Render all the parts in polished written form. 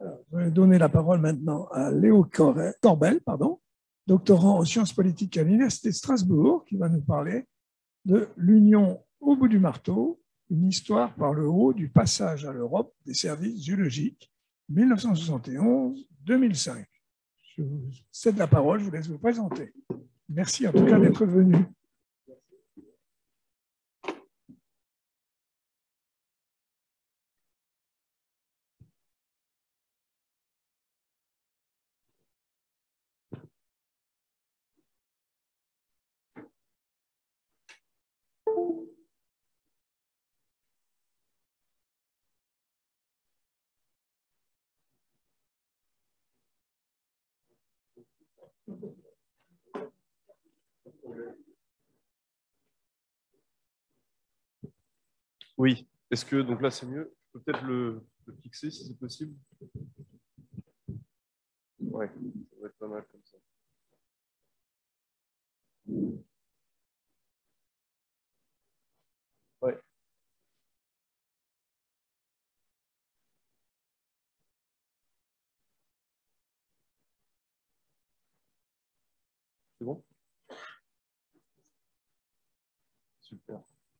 Je vais donner la parole maintenant à Léo Corbel, doctorant en sciences politiques à l'Université de Strasbourg, qui va nous parler de l'Union au bout du marteau, une histoire par le haut du passage à l'Europe des services zoologiques, 1971-2005. Je vous cède la parole, je vous laisse vous présenter. Merci en tout cas d'être venu. Oui, est-ce que, donc là c'est mieux, je peux peut-être le fixer si c'est possible. Ouais, ça va être pas mal comme ça. Ouais. C'est bon? Super.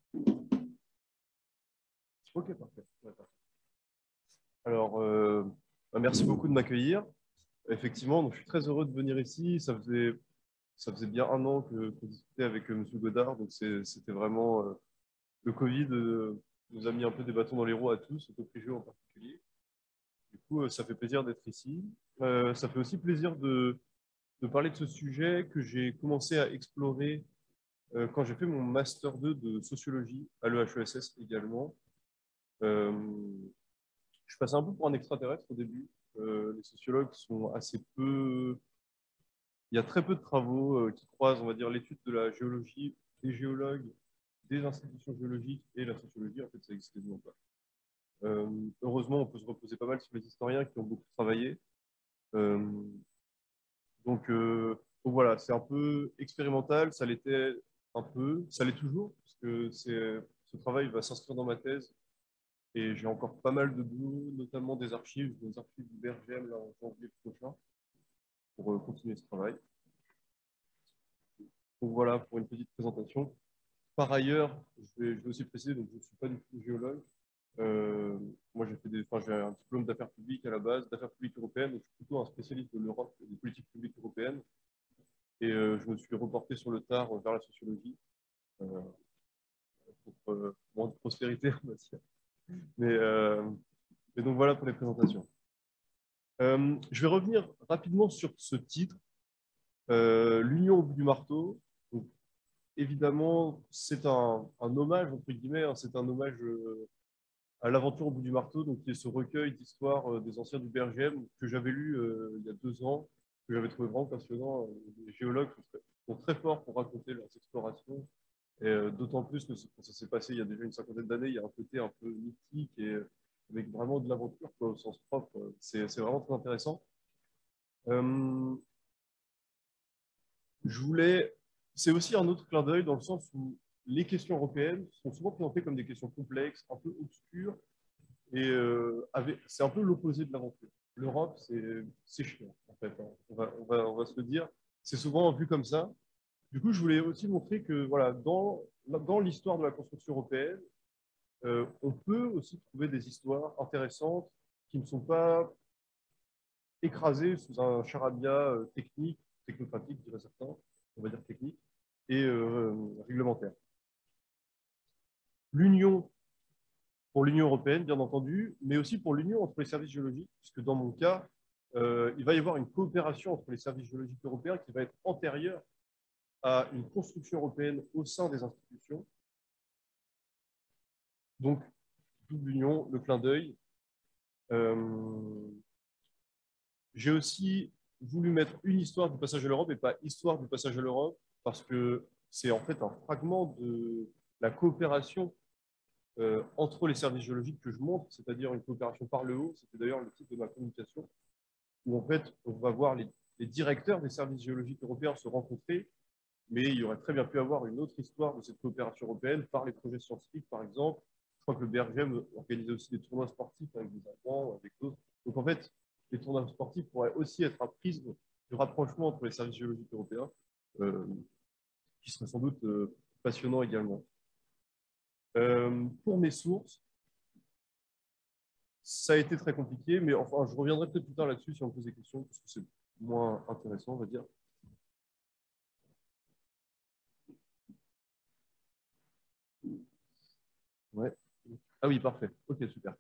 Ok, parfait. Alors, merci beaucoup de m'accueillir. Effectivement, donc, je suis très heureux de venir ici. Ça faisait bien un an qu'on discutait avec M. Godard, donc c'était vraiment... le Covid nous a mis un peu des bâtons dans les roues à tous, au Coprijeo en particulier. Du coup, ça fait plaisir d'être ici. Ça fait aussi plaisir de parler de ce sujet que j'ai commencé à explorer quand j'ai fait mon Master 2 de sociologie à l'EHESS également. Je passais un peu pour un extraterrestre au début. Les sociologues sont assez peu... Il y a très peu de travaux qui croisent, on va dire, l'étude de la géologie, des géologues, des institutions géologiques et la sociologie. En fait, ça existe quasiment pas. Heureusement, on peut se reposer pas mal sur les historiens qui ont beaucoup travaillé. Donc voilà, c'est un peu expérimental, ça l'était un peu, ça l'est toujours, parce que ce travail va s'inscrire dans ma thèse et j'ai encore pas mal de boulot, notamment des archives du BRGM là, en janvier prochain, pour continuer ce travail. Donc voilà pour une petite présentation. Par ailleurs, je vais aussi préciser, donc je ne suis pas du tout géologue. Moi, j'ai un diplôme d'affaires publiques à la base, d'affaires publiques européennes, donc je suis plutôt un spécialiste de l'Europe et des politiques publiques européennes. Et je me suis reporté sur le tard vers la sociologie, pour moins de prospérité, on va dire. Mais donc voilà pour les présentations. Je vais revenir rapidement sur ce titre, l'Union au bout du marteau. Donc, évidemment, c'est un hommage, entre guillemets, hein, c'est un hommage à l'aventure au bout du marteau, donc qui est ce recueil d'histoires des anciens du BRGM que j'avais lu il y a 2 ans, que j'avais trouvé vraiment passionnant. Les géologues sont très forts pour raconter leurs explorations, et d'autant plus que ça s'est passé il y a déjà une cinquantaine d'années, il y a un côté un peu mythique et avec vraiment de l'aventure au sens propre. C'est vraiment très intéressant. C'est aussi un autre clin d'œil dans le sens où les questions européennes sont souvent présentées comme des questions complexes, un peu obscures, et c'est un peu l'opposé de l'aventure. L'Europe, c'est chiant, en fait. Hein. On va se le dire. C'est souvent vu comme ça. Du coup, je voulais aussi montrer que voilà, dans l'histoire de la construction européenne, on peut aussi trouver des histoires intéressantes qui ne sont pas écrasées sous un charabia technique, technocratique, je dirais certains, on va dire technique, et réglementaire. L'Union, pour l'Union européenne, bien entendu, mais aussi pour l'Union entre les services géologiques, puisque dans mon cas, il va y avoir une coopération entre les services géologiques européens qui va être antérieure à une construction européenne au sein des institutions. Donc, toute l'Union, le clin d'œil. J'ai aussi voulu mettre une histoire du passage à l'Europe et pas histoire du passage à l'Europe, parce que c'est en fait un fragment de la coopération entre les services géologiques que je montre, c'est-à-dire une coopération par le haut. C'était d'ailleurs le titre de ma communication, où en fait, on va voir les directeurs des services géologiques européens se rencontrer, mais il y aurait très bien pu avoir une autre histoire de cette coopération européenne par les projets scientifiques, par exemple. Je crois que le BRGM organisait aussi des tournois sportifs avec des Allemands, avec d'autres. Donc en fait, les tournois sportifs pourraient aussi être un prisme du rapprochement entre les services géologiques européens, qui serait sans doute passionnant également. Pour mes sources, ça a été très compliqué, mais enfin, je reviendrai peut-être plus tard là-dessus si on me pose des questions, parce que c'est moins intéressant, on va dire. Ouais. Ah oui, parfait. Ok, super.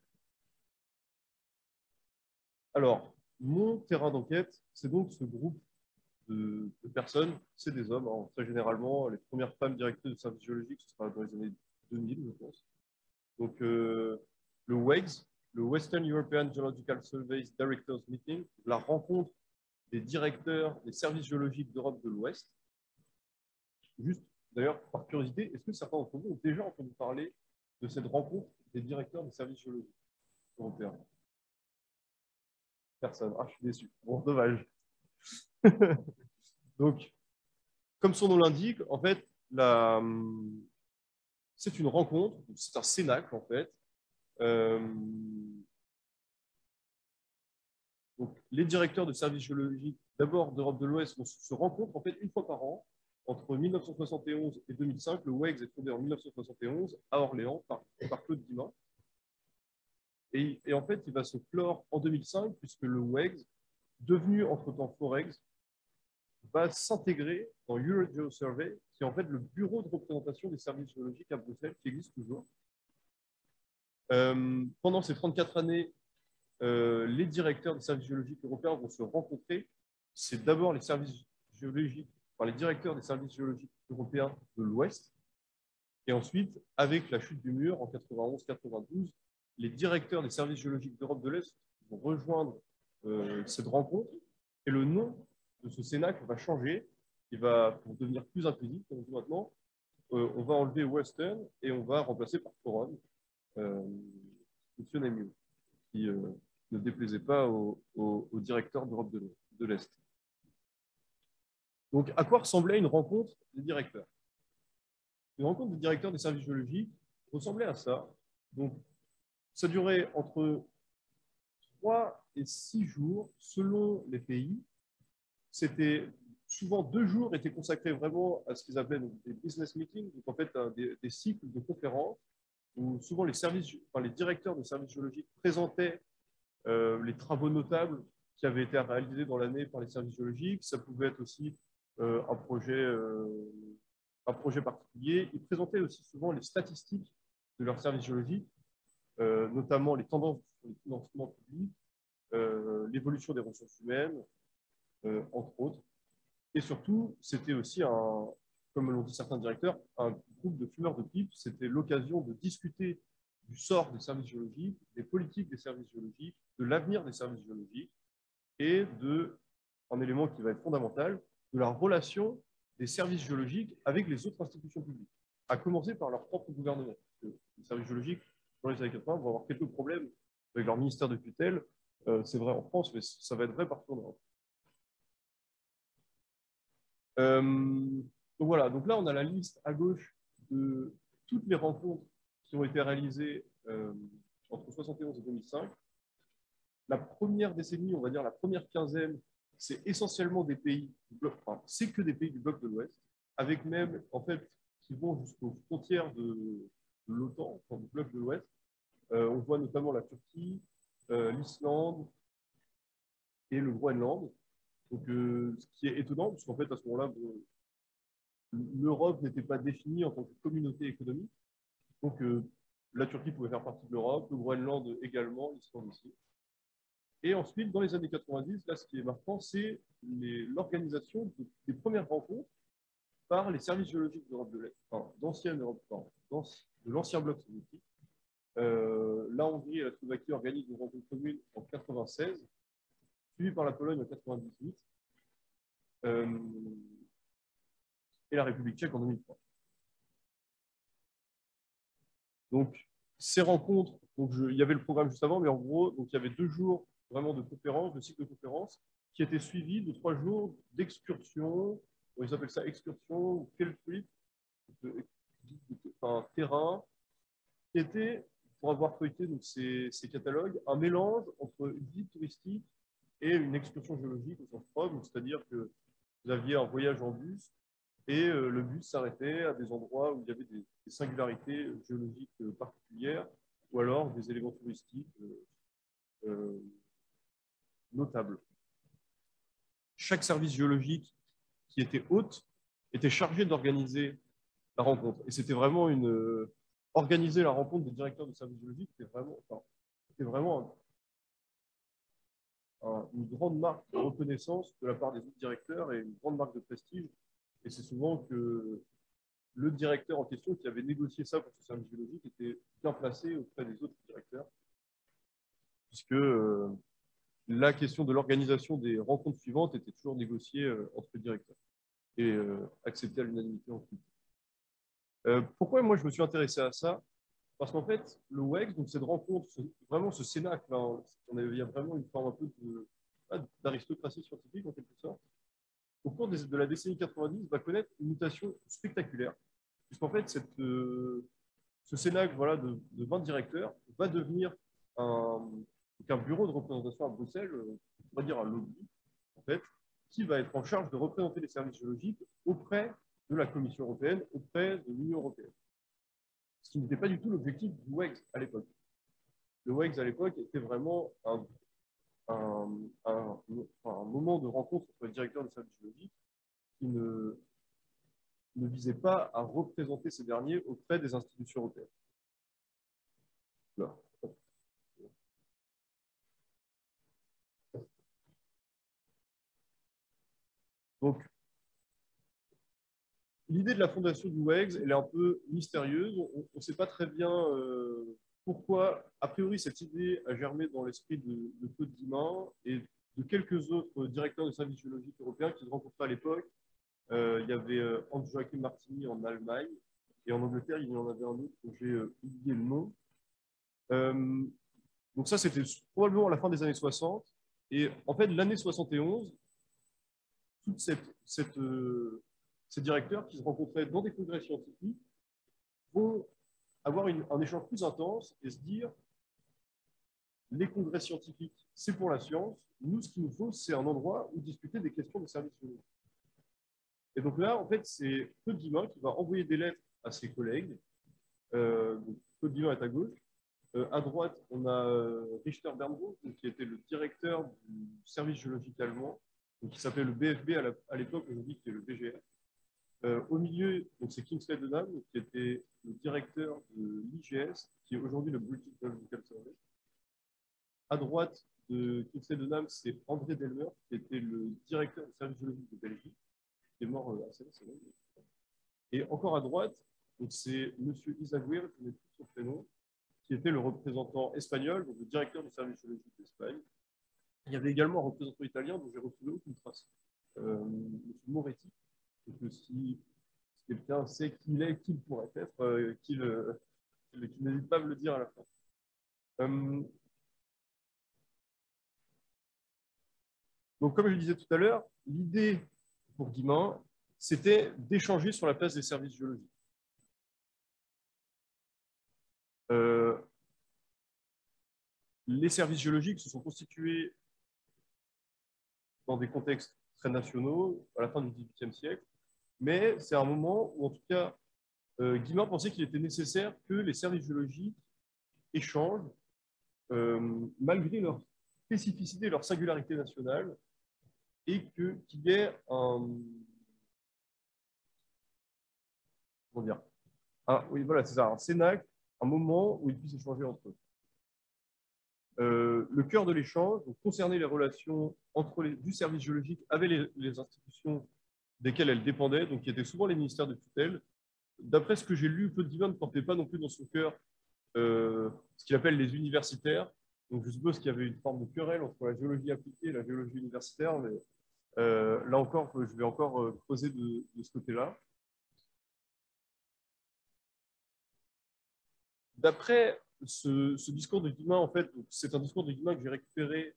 Alors, mon terrain d'enquête, c'est donc ce groupe de personnes, c'est des hommes. Hein. Très généralement, les premières femmes directrices de services géologiques, ce sera dans les années 2000, je pense. Donc, le WEGS, le Western European Geological Surveys Directors Meeting, la rencontre des directeurs des services géologiques d'Europe de l'Ouest. Juste, d'ailleurs, par curiosité, est-ce que certains d'entre vous ont déjà entendu parler de cette rencontre des directeurs des services géologiques européens? Personne. Ah, je suis déçu. Bon, dommage. Donc, comme son nom l'indique, en fait, c'est une rencontre, c'est un cénacle, en fait. Donc, les directeurs de services géologiques, d'abord d'Europe de l'Ouest, se rencontrent en fait une fois par an. Entre 1971 et 2005, le WEGS est fondé en 1971 à Orléans par Claude Guillemin. Et en fait, il va se clore en 2005 puisque le WEGS, devenu entre-temps Foregs, va s'intégrer dans EuroGeoSurvey, qui est en fait le bureau de représentation des services géologiques à Bruxelles, qui existe toujours. Pendant ces 34 années, les directeurs des services géologiques européens vont se rencontrer. C'est d'abord les services géologiques, enfin les directeurs des services géologiques européens de l'Ouest. Et ensuite, avec la chute du mur en 91-92, les directeurs des services géologiques d'Europe de l'Est vont rejoindre cette rencontre. Et le nom de ce cénacle va changer. Il va, pour devenir plus inclusif, comme on dit maintenant, on va enlever Western et on va remplacer par Forum, fonctionnait mieux, qui ne déplaisait pas au directeur d'Europe de l'Est. Donc, à quoi ressemblait une rencontre des directeurs? Une rencontre des directeurs des services géologiques ressemblait à ça. Donc, ça durait entre 3 et 6 jours selon les pays. C'était souvent 2 jours étaient consacrés vraiment à ce qu'ils appelaient des business meetings, donc en fait des cycles de conférences où souvent les directeurs de services géologiques présentaient les travaux notables qui avaient été réalisés dans l'année par les services géologiques. Ça pouvait être aussi un projet particulier. Ils présentaient aussi souvent les statistiques de leurs services géologiques, notamment les tendances sur les financements publics, l'évolution des ressources humaines, entre autres. Et surtout, c'était aussi, comme l'ont dit certains directeurs, un groupe de fumeurs de pipe. C'était l'occasion de discuter du sort des services géologiques, des politiques des services géologiques, de l'avenir des services géologiques et un élément qui va être fondamental, de la relation des services géologiques avec les autres institutions publiques, à commencer par leur propre gouvernement. Parce que les services géologiques, dans les années 80, vont avoir quelques problèmes avec leur ministère de tutelle. C'est vrai en France, mais ça va être vrai partout en Europe. Donc voilà, donc là on a la liste à gauche de toutes les rencontres qui ont été réalisées entre 1971 et 2005. La première décennie, on va dire la première quinzaine, c'est essentiellement des pays du bloc, enfin, c'est que des pays du bloc de l'Ouest, avec même en fait qui vont jusqu'aux frontières de l'OTAN, enfin, du bloc de l'Ouest. On voit notamment la Turquie, l'Islande et le Groenland. Donc, ce qui est étonnant, parce qu'en fait, à ce moment-là, l'Europe n'était pas définie en tant que communauté économique. Donc, la Turquie pouvait faire partie de l'Europe, le Groenland également, l'Islande aussi. Et ensuite, dans les années 90, là, ce qui est marquant, c'est l'organisation des premières rencontres par les services géologiques d'Europe de l'Est, enfin, d'ancienne Europe, de l'ancien bloc soviétique. La Hongrie et la Slovaquie organisent une rencontre commune en 96, suivie par la Pologne en 98. Et la République tchèque en 2003. Donc, ces rencontres, il y avait le programme juste avant, mais en gros, donc, il y avait 2 jours vraiment de conférences, de cycle de conférences, qui étaient suivis de 3 jours d'excursions, ils appellent ça excursion ou field trip, un terrain, qui était, pour avoir feuilleté donc, ces catalogues, un mélange entre une guide touristique et une excursion géologique au sens propre, c'est-à-dire que vous aviez un voyage en bus et le bus s'arrêtait à des endroits où il y avait des singularités géologiques particulières ou alors des éléments touristiques notables. Chaque service géologique qui était hôte était chargé d'organiser la rencontre. Et c'était vraiment organiser la rencontre des directeurs de services géologiques, c'était vraiment une grande marque de reconnaissance de la part des autres directeurs et une grande marque de prestige. Et c'est souvent que le directeur en question qui avait négocié ça pour ce service géologique était bien placé auprès des autres directeurs, puisque la question de l'organisation des rencontres suivantes était toujours négociée entre les directeurs et acceptée à l'unanimité ensuite. Pourquoi moi je me suis intéressé à ça? Parce qu'en fait, le WEX, donc cette rencontre, vraiment ce cénacle, hein, il y a vraiment une forme un peu d'aristocratie scientifique en quelque sorte, au cours de la décennie 90, va connaître une mutation spectaculaire. Puisqu'en fait, ce cénacle voilà, de 20 directeurs va devenir un bureau de représentation à Bruxelles, on va dire un lobby, en fait, qui va être en charge de représenter les services géologiques auprès de la Commission européenne, auprès de l'Union européenne. Ce qui n'était pas du tout l'objectif du WEX à l'époque. Le WEX à l'époque était vraiment un moment de rencontre entre les directeurs de services géologiques qui ne visait pas à représenter ces derniers auprès des institutions européennes. Là. Donc, l'idée de la fondation du WEX, elle est un peu mystérieuse. On ne sait pas très bien pourquoi, a priori, cette idée a germé dans l'esprit de Claude Guillemin et de quelques autres directeurs de services géologiques européens qui se rencontraient à l'époque. Il y avait Hans-Joachim Martini en Allemagne et en Angleterre, il y en avait un autre dont j'ai oublié le nom. Donc ça, c'était probablement à la fin des années 60. Et en fait, l'année 71, tous ces directeurs qui se rencontraient dans des congrès scientifiques vont avoir un échange plus intense et se dire les congrès scientifiques, c'est pour la science. Nous, ce qu'il nous faut, c'est un endroit où discuter des questions de services géologiques. Et donc là, en fait, c'est Claude Guillemin qui va envoyer des lettres à ses collègues. Claude Guillemin est à gauche. À droite, on a Richter Bernbrook, qui était le directeur du service géologique allemand, qui s'appelait le BFB à l'époque, aujourd'hui qui est le BGR. Au milieu, c'est Kingsley Denham, qui était le directeur de l'IGS, qui est aujourd'hui le British Geological Survey. À droite de Kingsley Denham, c'est André Delmer, qui était le directeur du service géologique de Belgique, qui est mort assez récemment. Et encore à droite, c'est M. Izaguirre, je n'ai plus son prénom, qui était le représentant espagnol, donc le directeur du service géologique d'Espagne. Il y avait également un représentant italien dont j'ai retrouvé aucune trace, M. Moretti. Donc, si quelqu'un sait qui il est, qui il pourrait être, qu'il n'hésite pas à me le dire à la fin. Donc, comme je le disais tout à l'heure, l'idée pour Guillemin, c'était d'échanger sur la place des services géologiques. Les services géologiques se sont constitués dans des contextes très nationaux à la fin du XVIIIe siècle, mais c'est un moment où, en tout cas, Guillemin pensait qu'il était nécessaire que les services géologiques échangent, malgré leur spécificité et leur singularité nationale, et qu'il y ait oui, voilà, c'est ça, un cénacle, un moment où ils puissent échanger entre eux. Le cœur de l'échange concernait les relations du service géologique avec les institutions desquelles elles dépendaient, donc qui étaient souvent les ministères de tutelle. D'après ce que j'ai lu, Claude Guillemin ne portait pas non plus dans son cœur ce qu'il appelle les universitaires. Donc je suppose qu'il y avait une forme de querelle entre la géologie appliquée et la géologie universitaire, mais là encore, je vais encore creuser de ce côté-là. D'après ce discours de Guillemin, en fait, c'est un discours de Guillemin que j'ai récupéré,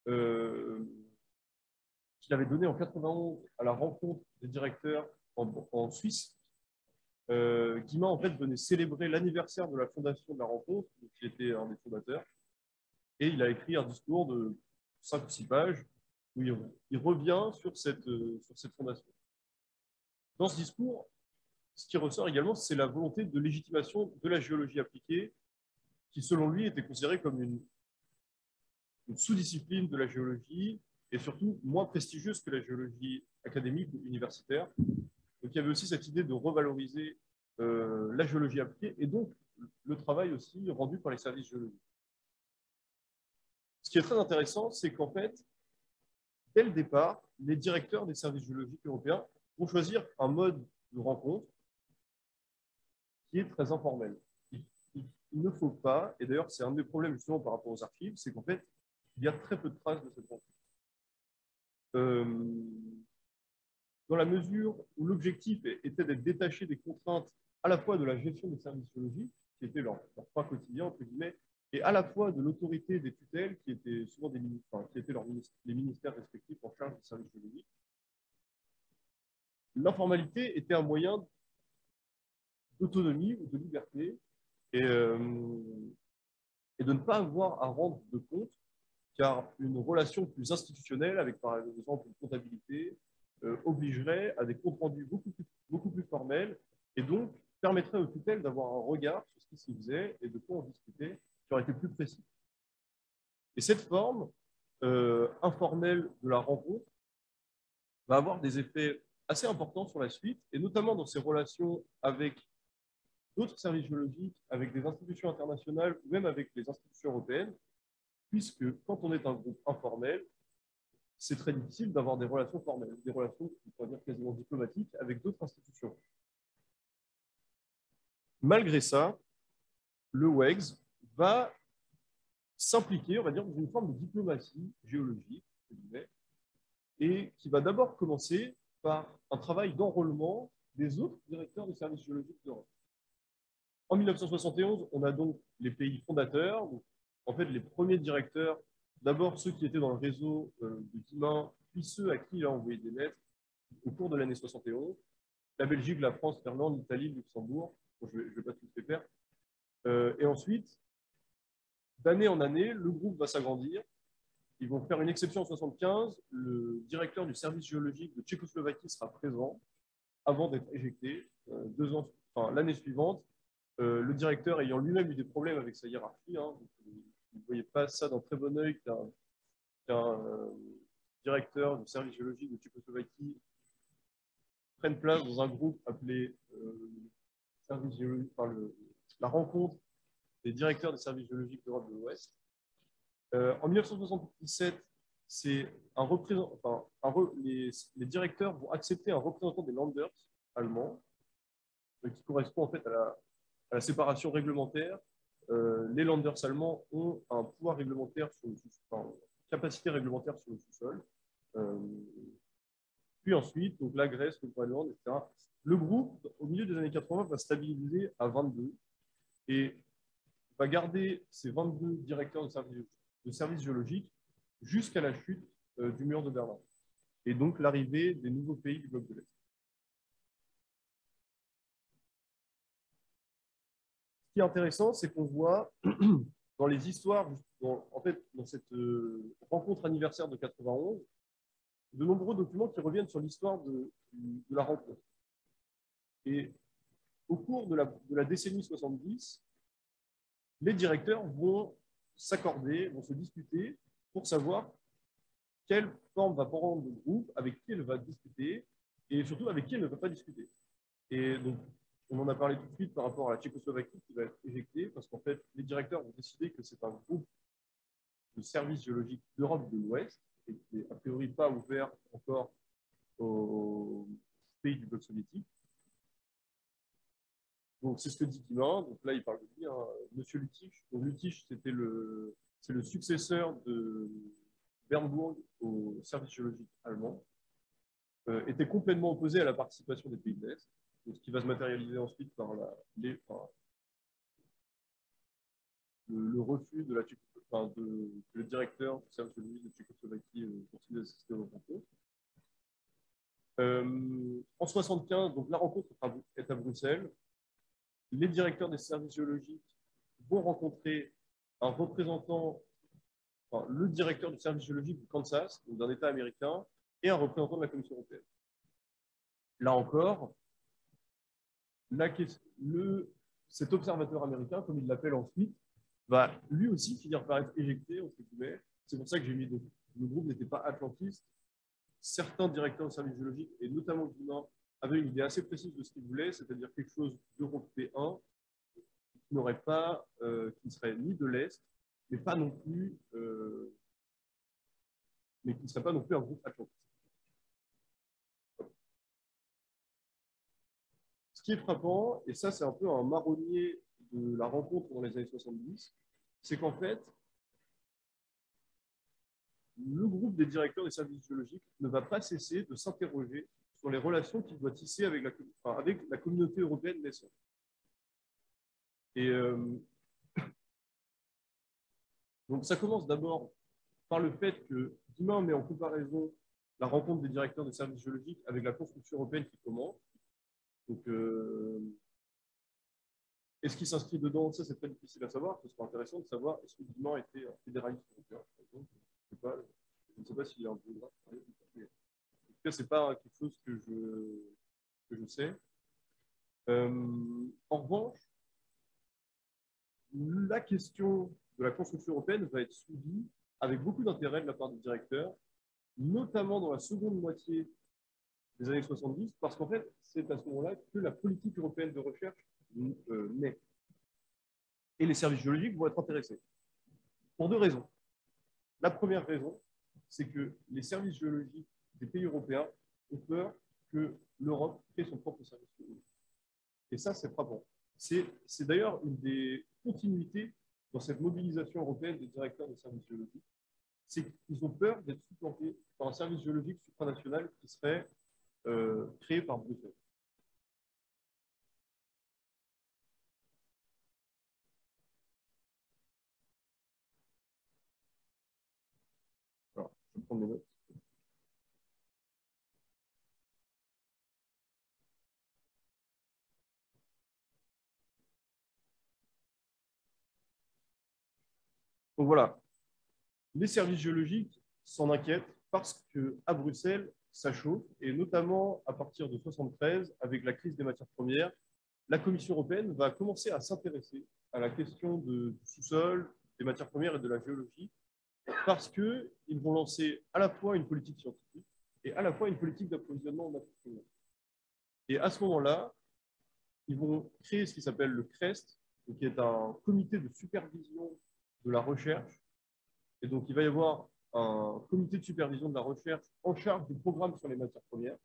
qu'il avait donné en 91 à la rencontre des directeurs en Suisse. Guillemin, en fait, venait célébrer l'anniversaire de la fondation de la rencontre, qui était un des fondateurs, et il a écrit un discours de 5 ou 6 pages Oui, il revient sur cette fondation. Dans ce discours, ce qui ressort également, c'est la volonté de légitimation de la géologie appliquée, qui, selon lui, était considérée comme une sous-discipline de la géologie et surtout moins prestigieuse que la géologie académique ou universitaire. Donc, il y avait aussi cette idée de revaloriser la géologie appliquée et donc le travail aussi rendu par les services géologiques. Ce qui est très intéressant, c'est qu'en fait, dès le départ, les directeurs des services géologiques européens vont choisir un mode de rencontre qui est très informel. Il ne faut pas, et d'ailleurs c'est un des problèmes justement par rapport aux archives, c'est qu'en fait, il y a très peu de traces de cette rencontre. Dans la mesure où l'objectif était d'être détaché des contraintes à la fois de la gestion des services géologiques, qui était leur pas quotidien, entre guillemets, et à la fois de l'autorité des tutelles, qui étaient souvent qui étaient les ministères respectifs en charge des services géologiques, l'informalité était un moyen d'autonomie ou de liberté et de ne pas avoir à rendre de compte, car une relation plus institutionnelle, avec par exemple une comptabilité, obligerait à des comptes rendus beaucoup plus formels et donc permettrait aux tutelles d'avoir un regard sur ce qui s'y faisait et de quoi on discutait qui aurait été plus précis. Et cette forme informelle de la rencontre va avoir des effets assez importants sur la suite, et notamment dans ses relations avec d'autres services géologiques, avec des institutions internationales ou même avec les institutions européennes, puisque quand on est un groupe informel, c'est très difficile d'avoir des relations formelles, des relations, on pourrait dire, quasiment diplomatiques avec d'autres institutions. Malgré ça, le WEGS va s'impliquer, on va dire, dans une forme de diplomatie géologique, et qui va d'abord commencer par un travail d'enrôlement des autres directeurs des services géologiques d'Europe. En 1971, on a donc les pays fondateurs, donc en fait les premiers directeurs, d'abord ceux qui étaient dans le réseau de Guillemin, puis ceux à qui il a envoyé des lettres au cours de l'année 71, la Belgique, la France, l'Irlande, l'Italie, le Luxembourg, bon, je ne vais pas tous les faire, et ensuite, d'année en année, le groupe va s'agrandir. Ils vont faire une exception en 1975, le directeur du service géologique de Tchécoslovaquie sera présent avant d'être éjecté. L'année suivante, le directeur ayant lui-même eu des problèmes avec sa hiérarchie, hein, vous ne voyez pas ça d'un très bon œil qu'un directeur du service géologique de Tchécoslovaquie prenne place dans un groupe appelé service géologique, la rencontre des directeurs des services géologiques d'Europe de l'Ouest. En 1977, c'est les directeurs vont accepter un représentant des Länders allemands, qui correspond en fait à la séparation réglementaire. Les Länders allemands ont un pouvoir réglementaire sur le sous-sol, capacité réglementaire sur le sous-sol. Puis ensuite, donc la Grèce, le Groenland, etc. Le groupe, au milieu des années 80, va stabiliser à 22 et va garder ces 22 directeurs de services géologiques jusqu'à la chute du mur de Berlin et donc l'arrivée des nouveaux pays du bloc de l'Est. Ce qui est intéressant, c'est qu'on voit dans les histoires, en fait, dans cette rencontre anniversaire de 91, de nombreux documents qui reviennent sur l'histoire de la rencontre. Et au cours de la décennie 70, les directeurs vont s'accorder, vont se disputer pour savoir quelle forme va prendre le groupe, avec qui elle va discuter, et surtout avec qui elle ne va pas discuter. Et donc, on en a parlé tout de suite par rapport à la Tchécoslovaquie qui va être éjectée, parce qu'en fait, les directeurs vont décider que c'est un groupe de services géologiques d'Europe de l'Ouest, et qui n'est a priori pas ouvert encore aux pays du bloc soviétique. Donc, c'est ce que dit Guillemin. Donc là, il parle de lui, hein, Monsieur Lüttich. Donc, Lüttich, c'est le successeur de Bernburg au service géologique allemand, était complètement opposé à la participation des pays de l'Est, ce qui va se matérialiser ensuite par le refus de le directeur du service géologique de Tchécoslovaquie continue d'assister aux rencontres. En 1975, donc la rencontre est à Bruxelles. Les directeurs des services géologiques vont rencontrer un représentant, le directeur du service géologique du Kansas, donc d'un État américain, et un représentant de la Commission européenne. Là encore, cet observateur américain, comme il l'appelle ensuite, va lui aussi finir par être éjecté, entre guillemets. C'est pour ça que j'ai mis le groupe n'était pas atlantiste. Certains directeurs de services géologiques, et notamment du Nord, avaient une idée assez précise de ce qu'ils voulaient, c'est-à-dire quelque chose d'européen, qui n'aurait pas, qui ne serait ni de l'Est, mais pas non plus, mais qui ne serait pas non plus un groupe atlantiste. Ce qui est frappant, et ça c'est un peu un marronnier de la rencontre dans les années 70, c'est qu'en fait, le groupe des directeurs des services géologiques ne va pas cesser de s'interroger sur les relations qu'il doit tisser avec la communauté européenne naissante. Et donc ça commence d'abord par le fait que Diman met en comparaison la rencontre des directeurs des services géologiques avec la construction européenne qui commence. Donc, est-ce qu'il s'inscrit dedans? Ça, c'est très difficile à savoir. Ce serait intéressant de savoir est-ce que Diman était un fédéraliste européen, par exemple. Je ne sais pas s'il y a un biographe. En tout cas, ce n'est pas quelque chose que je sais. En revanche, la question de la construction européenne va être suivie avec beaucoup d'intérêt de la part des directeurs, notamment dans la seconde moitié des années 70, parce qu'en fait, c'est à ce moment-là que la politique européenne de recherche naît. Et les services géologiques vont être intéressés. Pour deux raisons. La première raison, c'est que les services géologiques des pays européens ont peur que l'Europe crée son propre service géologique. Et ça, c'est frappant. C'est d'ailleurs une des continuités dans cette mobilisation européenne des directeurs des services géologiques. C'est qu'ils ont peur d'être supplantés par un service géologique supranational qui serait créé par Bruxelles. Alors, je vais prendre mes notes. Donc voilà, les services géologiques s'en inquiètent parce qu'à Bruxelles, ça chauffe, et notamment à partir de 1973, avec la crise des matières premières, la Commission européenne va commencer à s'intéresser à la question du sous-sol, des matières premières et de la géologie, parce qu'ils vont lancer à la fois une politique scientifique et à la fois une politique d'approvisionnement en matières premières. Et à ce moment-là, ils vont créer ce qui s'appelle le CREST, qui est un comité de supervision de la recherche. Et donc, il va y avoir un comité de supervision de la recherche en charge du programme sur les matières premières.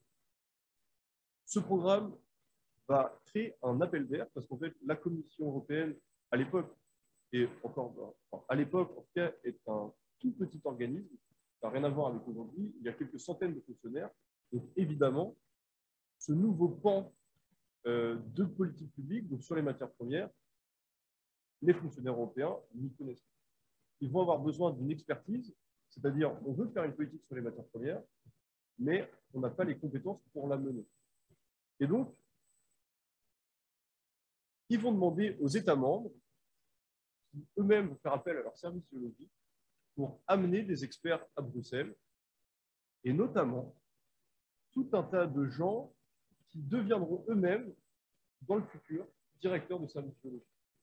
Ce programme va créer un appel d'air, parce qu'en fait, la Commission européenne, à l'époque, et encore, à l'époque, en tout cas, est un tout petit organisme, ça n'a rien à voir avec aujourd'hui, il y a quelques centaines de fonctionnaires. Donc, évidemment, ce nouveau pan de politique publique, donc sur les matières premières, les fonctionnaires européens n'y connaissent pas. Ils vont avoir besoin d'une expertise, c'est-à-dire on veut faire une politique sur les matières premières, mais on n'a pas les compétences pour la mener. Et donc, ils vont demander aux États membres, qui eux-mêmes vont faire appel à leurs services géologiques, pour amener des experts à Bruxelles, et notamment tout un tas de gens qui deviendront eux-mêmes, dans le futur, directeurs de services géologiques.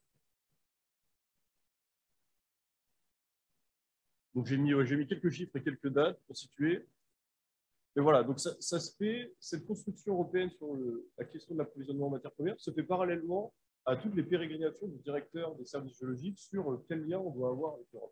Donc j'ai mis quelques chiffres et quelques dates pour situer. Et voilà, donc ça se fait, cette construction européenne sur la question de l'approvisionnement en matières premières se fait parallèlement à toutes les pérégrinations du directeur des services géologiques sur quel lien on doit avoir avec l'Europe.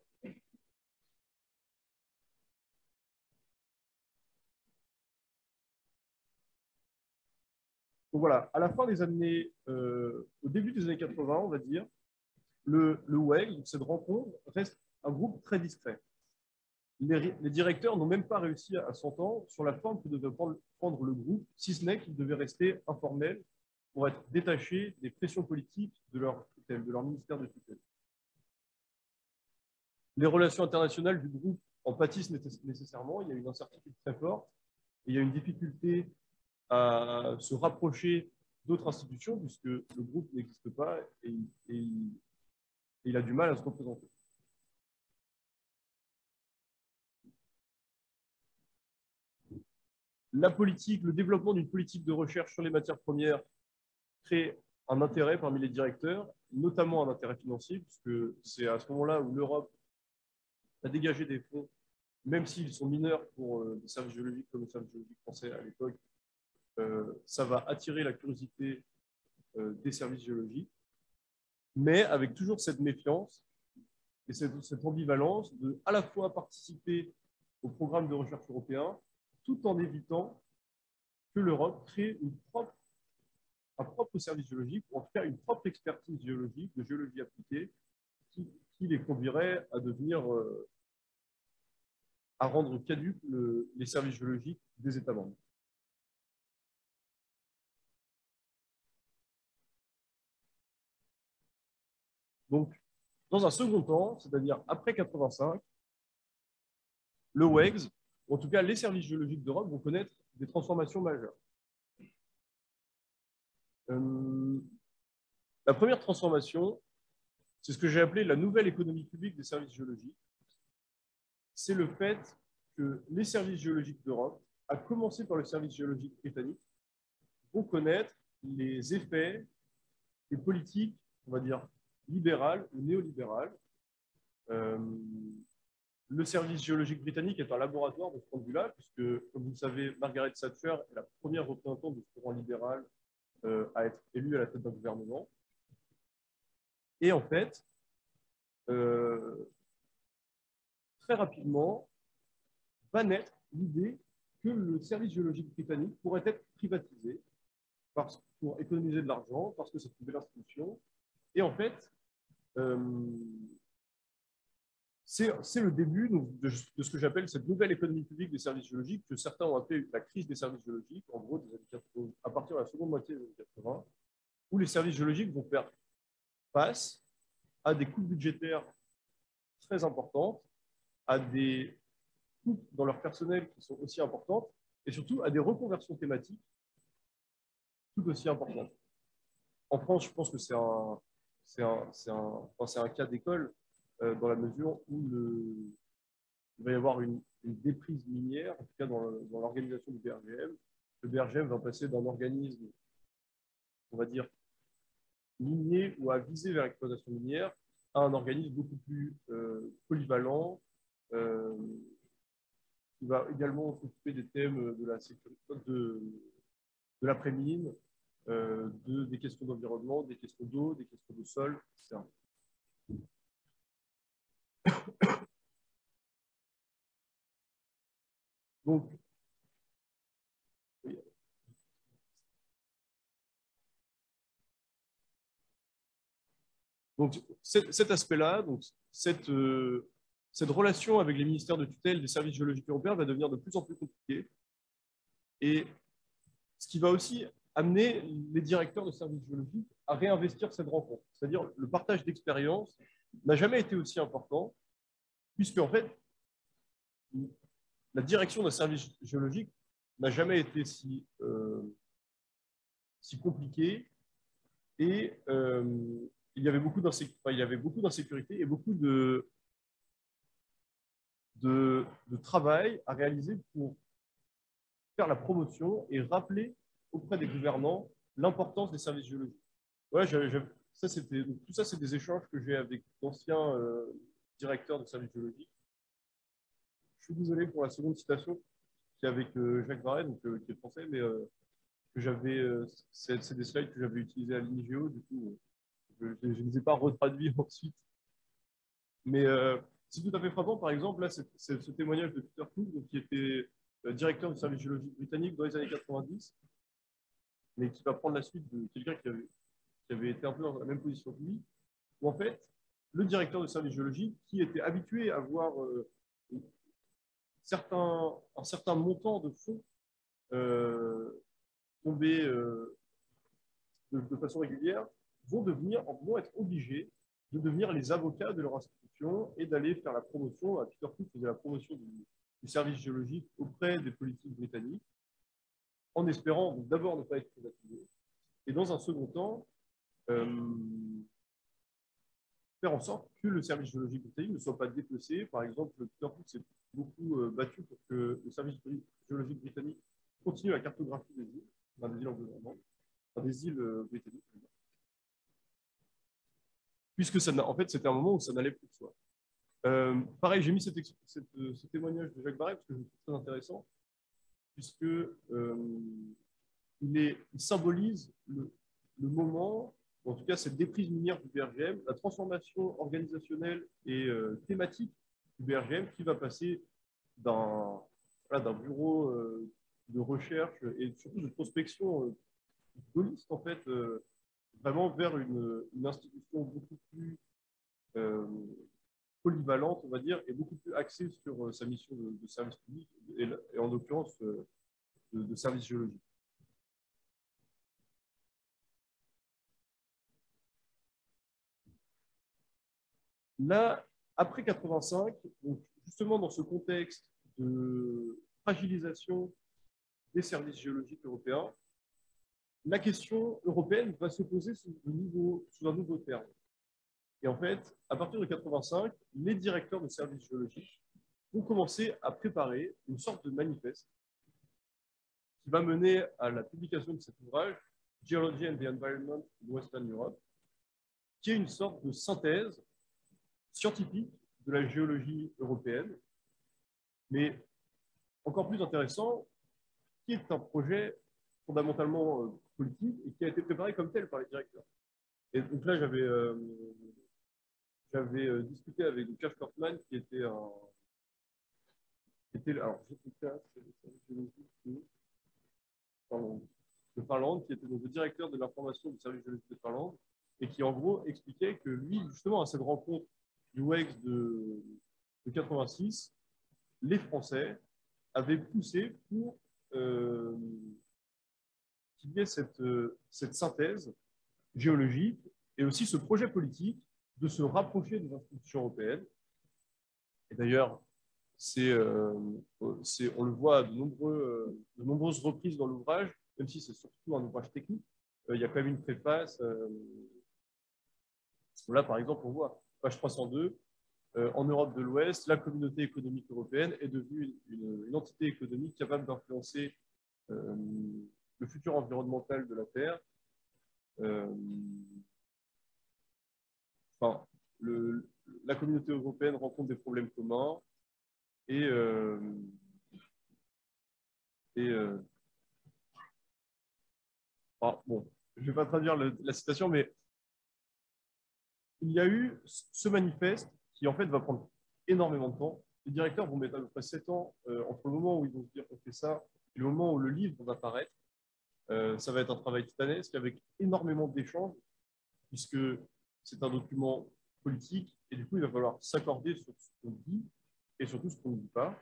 Donc voilà, à la fin des années, au début des années 80, on va dire, le WEG, cette rencontre, reste un groupe très discret. Les directeurs n'ont même pas réussi à s'entendre sur la forme que devait prendre le groupe, si ce n'est qu'ils devaient rester informels pour être détachés des pressions politiques de leur tutelle, de leur ministère de tutelle. Les relations internationales du groupe en pâtissent nécessairement, il y a une incertitude très forte, et il y a une difficulté à se rapprocher d'autres institutions, puisque le groupe n'existe pas et il a du mal à se représenter. la politique, le développement d'une politique de recherche sur les matières premières crée un intérêt parmi les directeurs, notamment un intérêt financier, puisque c'est à ce moment-là où l'Europe a dégagé des fonds, même s'ils sont mineurs pour des services géologiques comme le service géologique français à l'époque. Ça va attirer la curiosité des services géologiques, mais avec toujours cette méfiance et cette ambivalence de à la fois participer au programme de recherche européen, tout en évitant que l'Europe crée un propre service géologique, ou en tout cas une propre expertise géologique, de géologie appliquée, qui les conduirait à devenir, à rendre caduques les services géologiques des États membres. Donc, dans un second temps, c'est-à-dire après 85, le WEGS, ou en tout cas les services géologiques d'Europe, vont connaître des transformations majeures. La première transformation, c'est ce que j'ai appelé la nouvelle économie publique des services géologiques. C'est le fait que les services géologiques d'Europe, à commencer par le service géologique britannique, vont connaître les effets des politiques, on va dire, libérales ou néolibérales. Le service géologique britannique est un laboratoire de ce point de vue-là, puisque, comme vous le savez, Margaret Thatcher est la première représentante du courant libéral à être élue à la tête d'un gouvernement. Et en fait, très rapidement, va naître l'idée que le service géologique britannique pourrait être privatisé pour économiser de l'argent, parce que c'est une belle institution. Et en fait, c'est le début de ce que j'appelle cette nouvelle économie publique des services géologiques, que certains ont appelé la crise des services géologiques, en gros, à partir de la seconde moitié des années 80, où les services géologiques vont faire face à des coupes budgétaires très importantes, à des coupes dans leur personnel qui sont aussi importantes, et surtout à des reconversions thématiques tout aussi importantes. En France, je pense que c'est un cas d'école dans la mesure où il va y avoir une déprise minière, en tout cas dans l'organisation du BRGM. Le BRGM va passer d'un organisme, on va dire, minier ou à viser vers l'exploitation minière à un organisme beaucoup plus polyvalent, qui va également s'occuper des thèmes de la sécurité, de l'après-mine, des questions d'environnement, des questions d'eau, des questions de sol, etc. Donc, oui. Donc cet aspect-là, donc cette relation avec les ministères de tutelle des services géologiques européens va devenir de plus en plus compliquée. Et ce qui va aussi amener les directeurs de services géologiques à réinvestir cette rencontre. C'est-à-dire le partage d'expérience n'a jamais été aussi important, puisque en fait, la direction d'un service géologique n'a jamais été si compliquée, et il y avait beaucoup d'insécurité et beaucoup de travail à réaliser pour faire la promotion et rappeler auprès des gouvernants l'importance des services géologiques. Ouais, tout ça, c'est des échanges que j'ai avec d'anciens directeurs de services géologiques. Je suis désolé pour la seconde citation, qui est avec Jacques Varret, donc, qui est français, mais que j'avais, c'est des slides que j'avais utilisés à l'INIGEO, du coup, je ne les ai pas retraduits ensuite. Mais c'est tout à fait frappant, par exemple, là, c'est ce témoignage de Peter Cook, qui était directeur du service géologique britannique dans les années 90, mais qui va prendre la suite de quelqu'un qui avait été un peu dans la même position que lui, où en fait, le directeur du service géologique, qui était habitué à voir un certain montant de fonds tomber de façon régulière, vont être obligés de devenir les avocats de leur institution et d'aller faire la promotion. Peter Cook faisait la promotion du service géologique auprès des politiques britanniques, en espérant d'abord ne pas être privatisé, et dans un second temps, faire en sorte que le service géologique britannique ne soit pas dépecé. Par exemple, Peter Cook s'est beaucoup battu pour que le service géologique britannique continue la cartographie des îles, des îles anglo-normandes, des îles britanniques. Puisque ça, en fait, c'était un moment où ça n'allait plus de soi. Pareil, j'ai mis ce témoignage de Jacques Barret parce que je le trouve très intéressant, puisque il symbolise le moment, en tout cas cette déprise minière du BRGM, la transformation organisationnelle et thématique du BRGM qui va passer d'un bureau de recherche et surtout de prospection gaulliste, en fait, vraiment vers une institution beaucoup plus polyvalente, on va dire, et beaucoup plus axée sur sa mission de service public et en l'occurrence de service géologique. Là, après 85, donc justement dans ce contexte de fragilisation des services géologiques européens, la question européenne va se poser sous un nouveau terme. Et en fait, à partir de 85, les directeurs de services géologiques vont commencer à préparer une sorte de manifeste qui va mener à la publication de cet ouvrage, Geology and the Environment in Western Europe, qui est une sorte de synthèse scientifique de la géologie européenne, mais encore plus intéressant, qui est un projet fondamentalement politique et qui a été préparé comme tel par les directeurs. Et donc là, j'avais discuté avec Cash Kortman, qui était alors, de Finlande, qui était donc le directeur de l'information du service géologique de Finlande, et qui en gros expliquait que lui, justement, à cette rencontre du WEX de 86, les Français avaient poussé pour qu'il y ait cette synthèse géologique et aussi ce projet politique de se rapprocher des institutions européennes. Et d'ailleurs, on le voit à de nombreuses reprises dans l'ouvrage, même si c'est surtout un ouvrage technique. Il y a quand même une préface. Là, par exemple, on voit, page 302, en Europe de l'Ouest, la communauté économique européenne est devenue une entité économique capable d'influencer le futur environnemental de la Terre. Enfin, la communauté européenne rencontre des problèmes communs et bon, je ne vais pas traduire la citation, mais il y a eu ce manifeste qui, en fait, va prendre énormément de temps. Les directeurs vont mettre à peu près 7 ans entre le moment où ils vont se dire qu'on fait ça et le moment où le livre va apparaître. Ça va être un travail titanesque avec énormément d'échanges, puisque c'est un document politique et du coup, il va falloir s'accorder sur ce qu'on dit et surtout ce qu'on ne dit pas.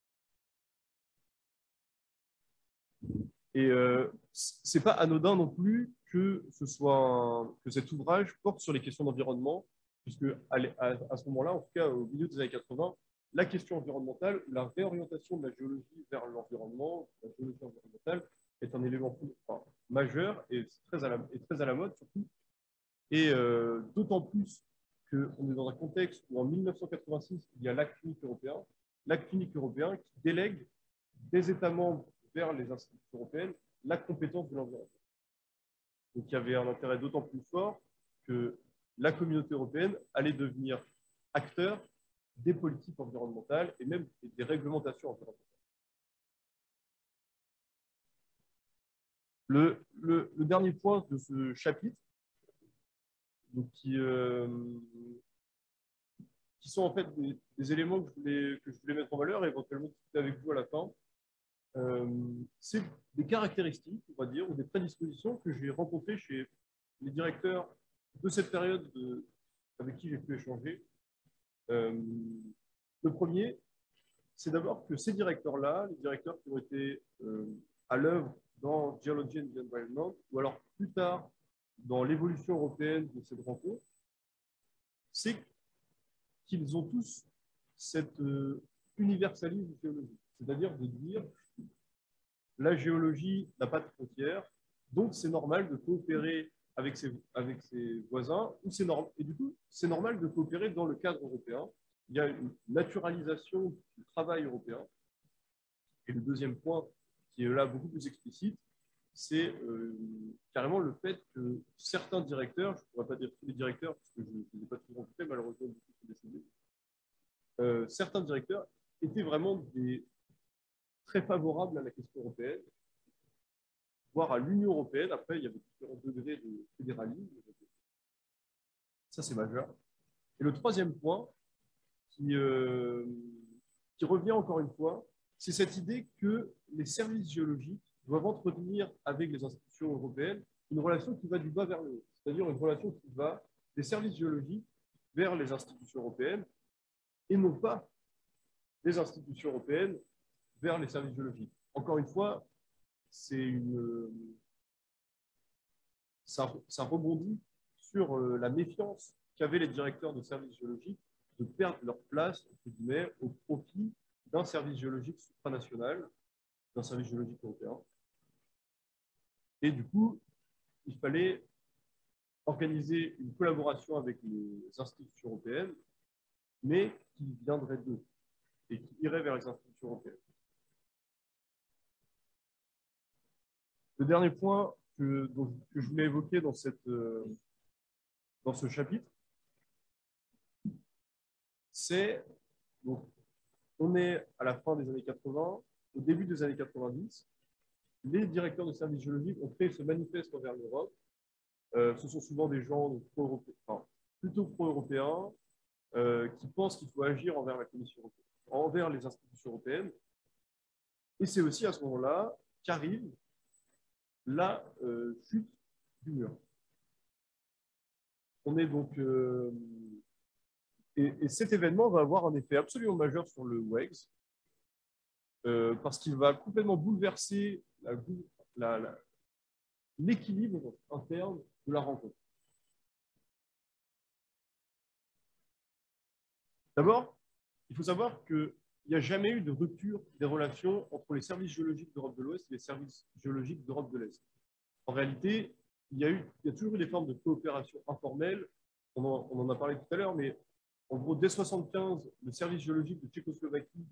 Et c'est pas anodin non plus que cet ouvrage porte sur les questions d'environnement, puisque à ce moment-là, en tout cas au milieu des années 80, la question environnementale, la réorientation de la géologie vers l'environnement, la géologie environnementale, est un élément majeur et très à la mode surtout. Et d'autant plus qu'on est dans un contexte où en 1986, il y a l'acte unique européen qui délègue des États membres vers les institutions européennes la compétence de l'environnement. Donc il y avait un intérêt d'autant plus fort que la communauté européenne allait devenir acteur des politiques environnementales et même des réglementations environnementales. Le dernier point de ce chapitre, donc qui sont en fait des éléments que je voulais mettre en valeur et éventuellement discuter avec vous à la fin, c'est des caractéristiques, on va dire, ou des prédispositions que j'ai rencontrées chez les directeurs de cette période avec qui j'ai pu échanger. Le premier, c'est d'abord que ces directeurs-là, les directeurs qui ont été à l'œuvre dans Geology and the Environment, ou alors plus tard dans l'évolution européenne de cette rencontre, c'est qu'ils ont tous cet universalisme géologique, c'est-à-dire de dire la géologie n'a pas de frontières, donc c'est normal de coopérer avec ses voisins, et du coup, c'est normal de coopérer dans le cadre européen. Il y a une naturalisation du travail européen. Et le deuxième point qui est là beaucoup plus explicite, c'est carrément le fait que certains directeurs, je ne pourrais pas dire tous les directeurs, parce que je ne les ai pas tous rencontrés, malheureusement, beaucoup sont décédés, certains directeurs étaient vraiment très favorables à la question européenne, voire à l'Union européenne. Après, il y avait différents degrés de fédéralisme. Ça, c'est majeur. Et le troisième point, qui revient encore une fois, c'est cette idée que les services géologiques doivent entretenir avec les institutions européennes une relation qui va du bas vers le haut, c'est-à-dire une relation qui va des services géologiques vers les institutions européennes et non pas des institutions européennes vers les services géologiques. Encore une fois, ça rebondit sur la méfiance qu'avaient les directeurs de services géologiques de perdre leur place, entre guillemets, au profit d'un service géologique supranational, d'un service géologique européen. Et du coup, il fallait organiser une collaboration avec les institutions européennes, mais qui viendrait d'eux et qui irait vers les institutions européennes. Le dernier point que je voulais évoquer dans ce chapitre, c'est, donc, on est à la fin des années 80, au début des années 90, les directeurs de services géologiques ont créé ce manifeste envers l'Europe. Ce sont souvent des gens plutôt pro-européens qui pensent qu'il faut agir envers la Commission européenne, envers les institutions européennes. Et c'est aussi à ce moment-là qu'arrive la chute du mur. On est donc... et cet événement va avoir un effet absolument majeur sur le WEGS, parce qu'il va complètement bouleverser l'équilibre interne de la rencontre. D'abord, il faut savoir qu'il n'y a jamais eu de rupture des relations entre les services géologiques d'Europe de l'Ouest et les services géologiques d'Europe de l'Est. En réalité, il y a toujours eu des formes de coopération informelle. On en a parlé tout à l'heure, mais en gros, dès 1975, le service géologique de Tchécoslovaquie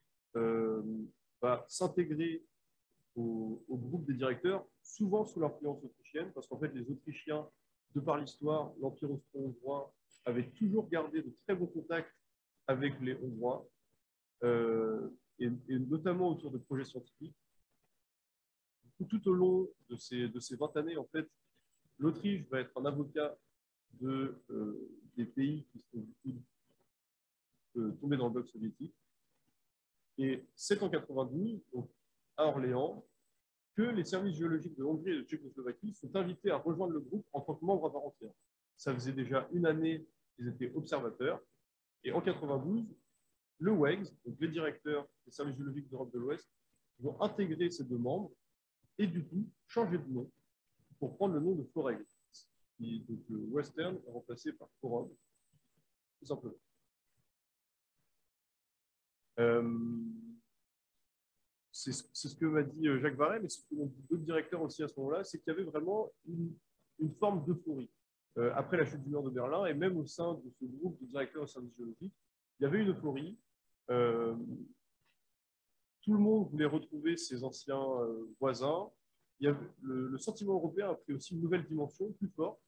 va s'intégrer au groupe des directeurs, souvent sous l'influence autrichienne, parce qu'en fait, les Autrichiens, de par l'histoire, l'Empire austro-hongrois, avaient toujours gardé de très bons contacts avec les Hongrois, et notamment autour de projets scientifiques. Tout au long de ces 20 années, en fait, l'Autriche va être un avocat des pays qui sont tombés dans le bloc soviétique. Et c'est en 92, donc à Orléans, que les services géologiques de Hongrie et de Tchécoslovaquie sont invités à rejoindre le groupe en tant que membres à part entière. Ça faisait déjà une année qu'ils étaient observateurs. Et en 92, le WEGS, donc les directeurs des services géologiques d'Europe de l'Ouest, vont intégrer ces deux membres et du coup changer de nom pour prendre le nom de FOREG. Donc le Western est remplacé par Forum, tout simplement. C'est ce que m'a dit Jacques Varret, mais ce que m'ont dit d'autres directeurs aussi à ce moment-là, c'est qu'il y avait vraiment une forme d'euphorie. Après la chute du mur de Berlin, et même au sein de ce groupe de directeurs de services géologiques, il y avait une euphorie. Tout le monde voulait retrouver ses anciens voisins. Il y avait, le sentiment européen a pris aussi une nouvelle dimension plus forte.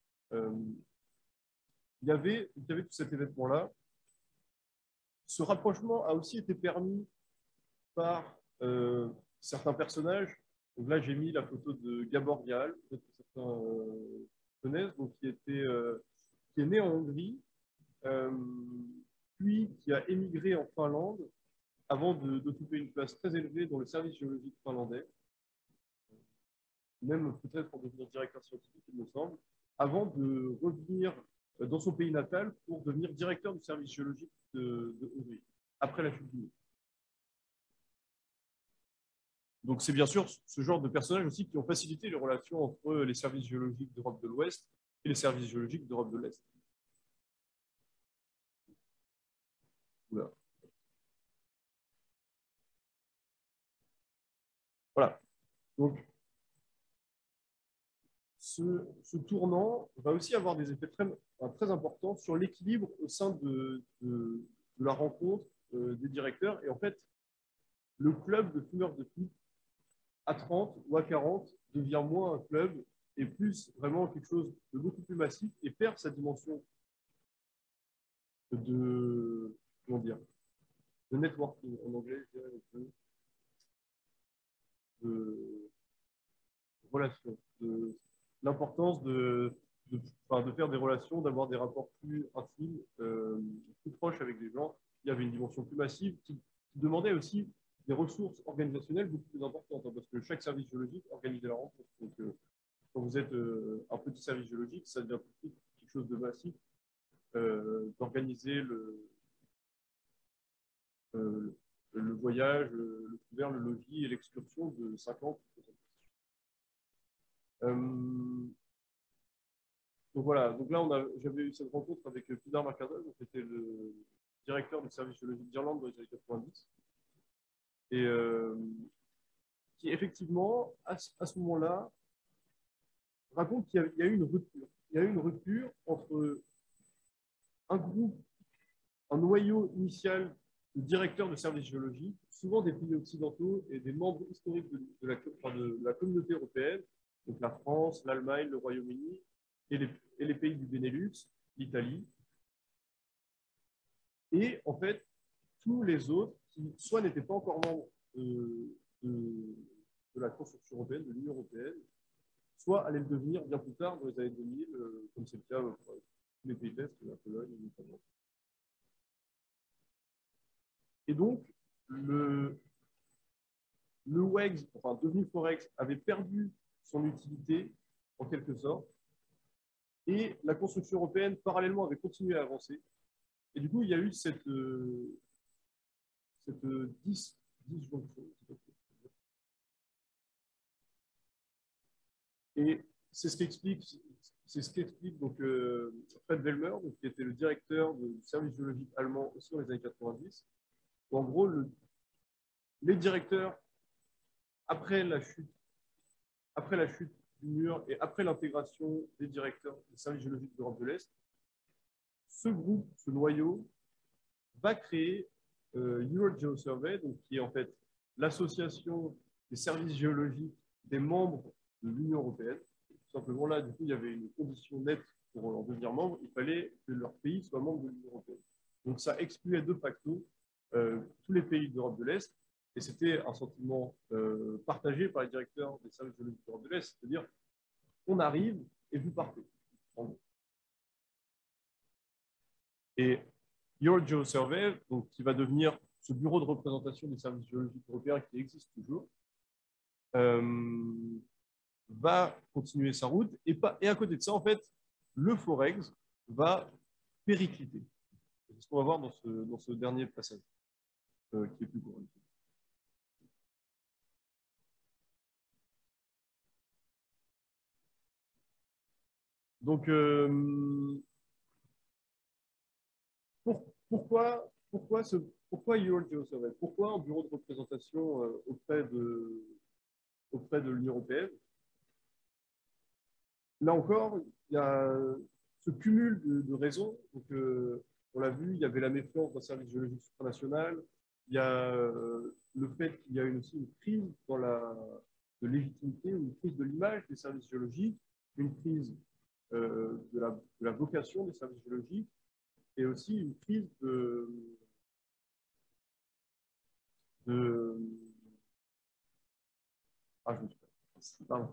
Il y avait tout cet événement-là. Ce rapprochement a aussi été permis par certains personnages. Donc là, j'ai mis la photo de Gabor Gyal, peut-être que certains connaissent, donc qui est né en Hongrie, puis qui a émigré en Finlande avant d'occuper une place très élevée dans le service géologique finlandais, même peut-être pour devenir directeur scientifique, il me semble, avant de revenir dans son pays natal pour devenir directeur du service géologique de Hongrie, après la chute du mur. Donc c'est bien sûr ce genre de personnages aussi qui ont facilité les relations entre les services géologiques d'Europe de l'Ouest et les services géologiques d'Europe de l'Est. Voilà. Donc, ce tournant va aussi avoir des effets très importants sur l'équilibre au sein de la rencontre des directeurs. Et en fait, le club de fumeurs de pipe à 30 ou à 40 devient moins un club et plus vraiment quelque chose de beaucoup plus massif et perd sa dimension de, comment dire, de networking en anglais, je dirais, de relation, de l'importance enfin, de faire des relations, d'avoir des rapports plus intimes, plus proches avec des gens. Il y avait une dimension plus massive qui demandait aussi des ressources organisationnelles beaucoup plus importantes, hein, parce que chaque service géologique organisait la rencontre. Donc, quand vous êtes un petit service géologique, ça devient tout de suite quelque chose de massif, d'organiser le voyage, le couvert, le logis et l'excursion de 50. Donc voilà, donc là j'avais eu cette rencontre avec Peter McArdle, qui était le directeur du service géologique d'Irlande dans les années 90, et qui effectivement, à ce moment-là, raconte qu'il y a eu une rupture. Il y a eu une rupture entre un groupe, un noyau initial de directeurs de services géologiques, souvent des pays occidentaux et des membres historiques de la communauté européenne, donc la France, l'Allemagne, le Royaume-Uni et les pays du Benelux, l'Italie. Et en fait, tous les autres qui soit n'étaient pas encore membres de la construction européenne, de l'Union européenne, soit allaient le devenir bien plus tard, dans les années 2000, comme c'est le cas pour tous les pays de l'Est, la Pologne notamment. Et donc, le WEGS, enfin devenu Forex, avait perdu son utilité, en quelque sorte, et la construction européenne, parallèlement, avait continué à avancer. Et du coup, il y a eu cette disjonction. Et c'est ce qu'explique donc, Fred Velmer, donc, qui était le directeur du service géologique allemand aussi dans les années 90. Où, en gros, les directeurs, après la chute du mur et après l'intégration des directeurs des services géologiques d'Europe de l'Est, ce groupe, ce noyau, va créer EuroGeoSurvey, donc, qui est en fait l'association des services géologiques des membres de l'Union européenne. Tout simplement là, du coup, il y avait une condition nette pour en devenir membre, il fallait que leur pays soit membre de l'Union européenne. Donc ça excluait de facto tous les pays d'Europe de l'Est, et c'était un sentiment partagé par les directeurs des services géologiques d'Europe de l'Est, c'est-à-dire on arrive et vous partez. Et EuroGeoSurvey, donc, qui va devenir ce bureau de représentation des services géologiques européens qui existe toujours, va continuer sa route. Et à côté de ça, en fait, le Forex va péricliter. C'est ce qu'on va voir dans ce dernier passage, qui est plus court. Donc, pourquoi EuroGeoSurvey? Pourquoi un bureau de représentation auprès de l'Union européenne? Là encore, il y a ce cumul de raisons. Donc, on l'a vu, il y avait la méfiance d'un service géologique supranational. Il y a le fait qu'il y a aussi une crise de légitimité, une crise de l'image des services géologiques, une crise de la vocation des services géologiques, et aussi une crise ah, je me suis pardon.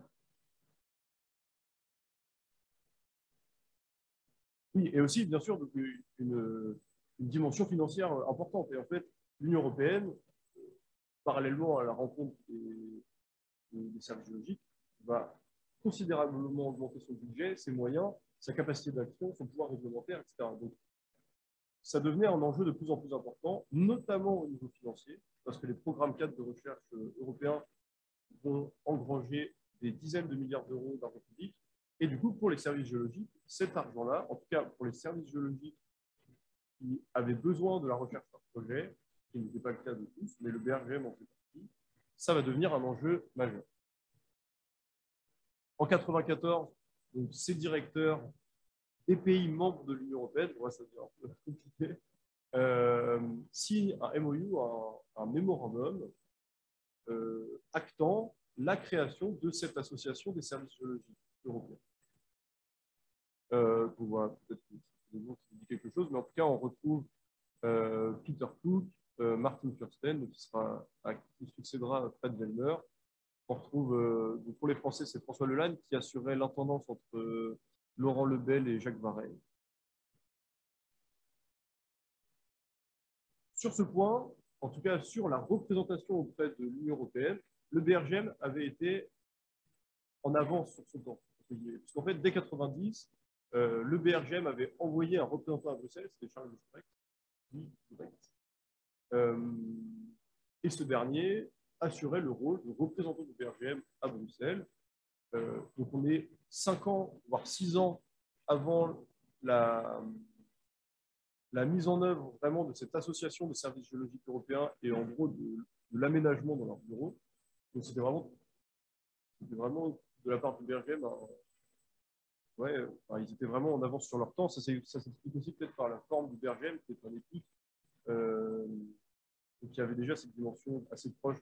Oui, et aussi, bien sûr, une dimension financière importante. Et en fait, l'Union européenne, parallèlement à la rencontre des services géologiques, va considérablement augmenter son budget, ses moyens, sa capacité d'action, son pouvoir réglementaire, etc. Donc, ça devenait un enjeu de plus en plus important, notamment au niveau financier, parce que les programmes cadres de recherche européens vont engranger des dizaines de milliards d'euros d'argent public. Et du coup, pour les services géologiques, cet argent-là, en tout cas pour les services géologiques qui avaient besoin de la recherche par projet, qui n'était pas le cas de tous, mais le BRGM en fait partie, ça va devenir un enjeu majeur. En 1994, donc, ces directeurs des pays membres de l'Union européenne, on va ça dire un peu compliqué, signent un MOU, un mémorandum actant la création de cette association des services géologiques européens. Donc voilà, peut-être que c'est des noms qui disent quelque chose, mais en tout cas, on retrouve Peter Cook, Martin Kirsten, qui succédera à Fred Velmer. On retrouve, donc pour les Français, c'est François Lelanne qui assurait l'intendance entre Laurent Lebel et Jacques Vareille. Sur ce point, en tout cas sur la représentation auprès de l'Union européenne, le BRGM avait été en avance sur son temps. Parce qu'en fait, dès 1990, le BRGM avait envoyé un représentant à Bruxelles, c'était Charles Dubrecht, et ce dernier assurait le rôle de représentant du BRGM à Bruxelles. Donc on est 5 ans, voire 6 ans avant la mise en œuvre vraiment de cette association de services géologiques européens et en gros de l'aménagement dans leur bureau. Donc c'était vraiment de la part du BRGM, ouais, enfin, ils étaient vraiment en avance sur leur temps. Ça s'explique aussi peut-être par la forme du BRGM, qui est un équipe qui avait déjà cette dimension assez proche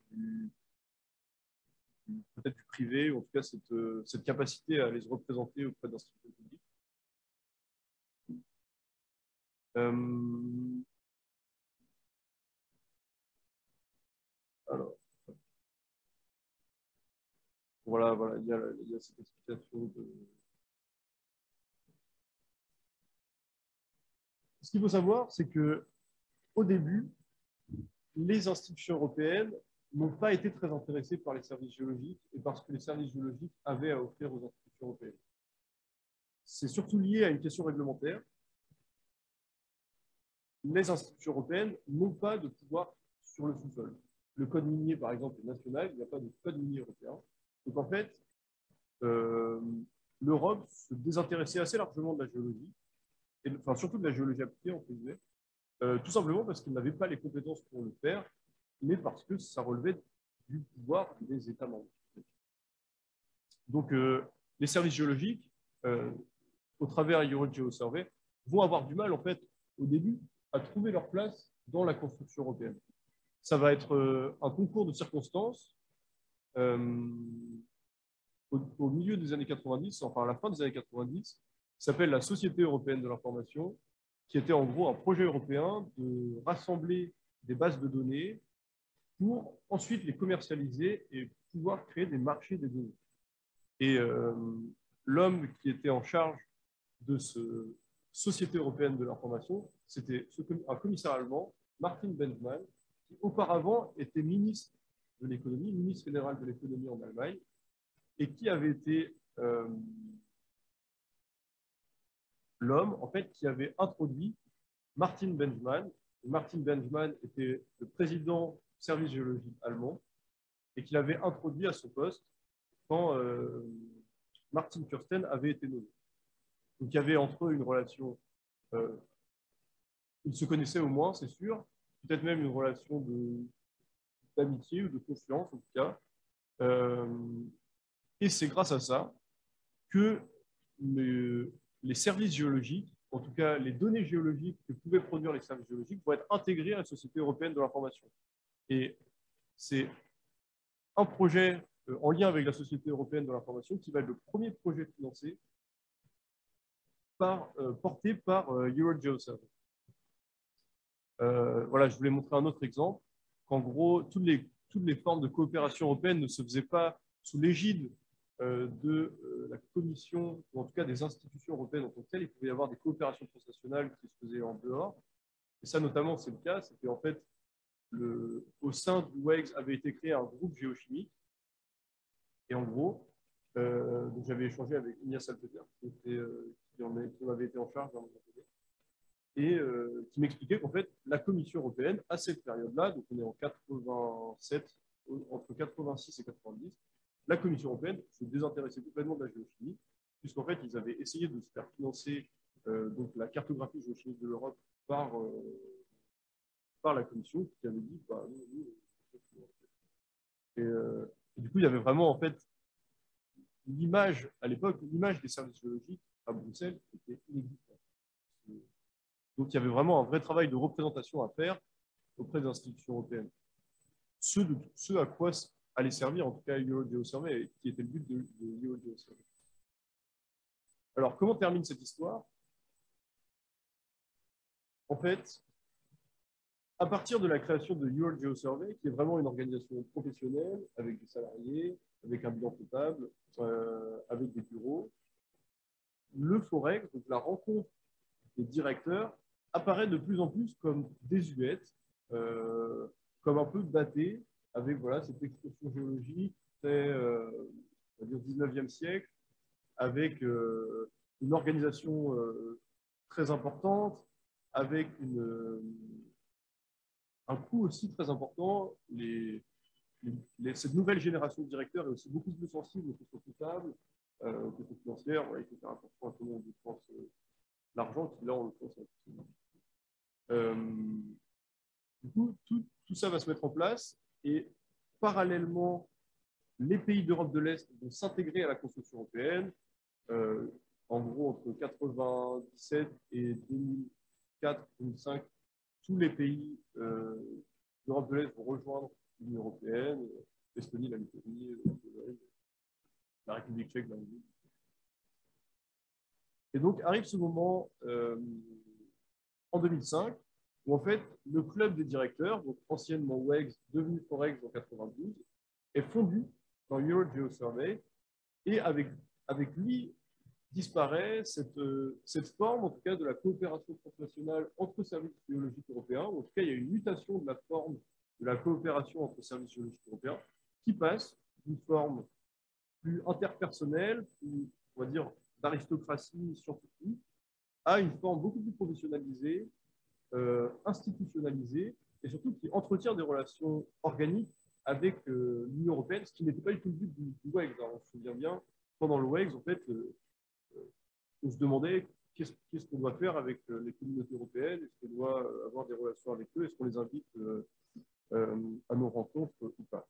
peut-être du privé, ou en tout cas cette capacité à les représenter auprès d'institutions publiques. Alors, voilà, il y a cette explication Ce qu'il faut savoir, c'est que au début, les institutions européennes n'ont pas été très intéressées par les services géologiques et par ce que les services géologiques avaient à offrir aux institutions européennes. C'est surtout lié à une question réglementaire. Les institutions européennes n'ont pas de pouvoir sur le sous-sol. Le code minier, par exemple, est national, il n'y a pas de code minier européen. Donc, en fait, l'Europe se désintéressait assez largement de la géologie, enfin, surtout de la géologie appliquée, entre guillemets, tout simplement parce qu'elle n'avait pas les compétences pour le faire, mais parce que ça relevait du pouvoir des États membres. Donc, les services géologiques, au travers EuroGeo Survey, vont avoir du mal, en fait, au début, à trouver leur place dans la construction européenne. Ça va être un concours de circonstances au milieu des années 90, enfin à la fin des années 90, qui s'appelle la Société européenne de l'information, qui était en gros un projet européen de rassembler des bases de données pour ensuite les commercialiser et pouvoir créer des marchés des données. Et l'homme qui était en charge de cette Société européenne de l'information, c'était un commissaire allemand, Martin Benzmann, qui auparavant était ministre de l'économie, ministre fédéral de l'économie en Allemagne, et qui avait été l'homme en fait, qui avait introduit Martin Benzmann. Martin Benzmann était le président du service géologique allemand et qu'il avait introduit à son poste quand Martin Kirsten avait été nommé. Donc il y avait entre eux une relation, ils se connaissaient au moins, c'est sûr, peut-être même une relation d'amitié ou de confiance en tout cas. Et c'est grâce à ça que les services géologiques, en tout cas les données géologiques que pouvaient produire les services géologiques, vont être intégrées à la Société européenne de l'information. Et c'est un projet en lien avec la Société européenne de l'information qui va être le premier projet financé porté par EuroGeo Survey. Voilà, je voulais montrer un autre exemple, qu'en gros, toutes les formes de coopération européenne ne se faisaient pas sous l'égide de la Commission, ou en tout cas des institutions européennes en tant que telles. Il pouvait y avoir des coopérations transnationales qui se faisaient en dehors. Et ça, notamment, c'est le cas. C'était en fait, au sein du WEGS avait été créé un groupe géochimique. Et en gros, j'avais échangé avec Ignace Alpeter, qui en avait été en charge dans le et qui m'expliquait qu'en fait, la Commission européenne, à cette période-là, donc on est en 87, entre 86 et 90, la Commission européenne se désintéressait complètement de la géochimie, puisqu'en fait, ils avaient essayé de se faire financer donc la cartographie géochimique de l'Europe par la Commission, qui avait dit, bah, et du coup, il y avait vraiment, en fait, l'image, à l'époque, l'image des services géologiques à Bruxelles était inexistante. Donc, il y avait vraiment un vrai travail de représentation à faire auprès des institutions européennes. Ce à quoi allait servir, en tout cas, EuroGeoSurvey, qui était le but de EuroGeoSurvey. Alors, comment termine cette histoire? En fait, à partir de la création de EuroGeoSurvey, qui est vraiment une organisation professionnelle, avec des salariés, avec un bilan comptable, avec des bureaux, le Forex, donc la rencontre des directeurs, apparaît de plus en plus comme désuète, comme un peu daté, avec voilà, cette excursion géologique très, on va dire 19e siècle, avec une organisation très importante, avec un coût aussi très important. Cette nouvelle génération de directeurs est aussi beaucoup plus sensible aux questions comptables, aux questions financières, voilà, il faut faire attention à comment on dépense l'argent, qui là, on le pense. Du coup, tout ça va se mettre en place et parallèlement, les pays d'Europe de l'Est vont s'intégrer à la construction européenne. En gros, entre 1997 et 2004-2005, tous les pays d'Europe de l'Est vont rejoindre l'Union européenne, l'Estonie, la Lettonie, la République tchèque, la Hongrie. Et donc arrive ce moment en 2005, où en fait le club des directeurs, donc anciennement WEGS, devenu Forex en 1992, est fondu dans EuroGeoSurvey, et avec lui disparaît cette forme, en tout cas, de la coopération transnationale entre services géologiques européens. En tout cas, il y a une mutation de la forme de la coopération entre services géologiques européens qui passe d'une forme plus interpersonnelle, plus, on va dire, d'aristocratie scientifique, à une forme beaucoup plus professionnalisée, institutionnalisée, et surtout qui entretient des relations organiques avec l'Union européenne, ce qui n'était pas du tout le but du WEGS. On se souvient bien, pendant le WEGS, en fait, on se demandait qu'est-ce qu'on doit faire avec les communautés européennes, est-ce qu'on doit avoir des relations avec eux, est-ce qu'on les invite à nos rencontres ou pas.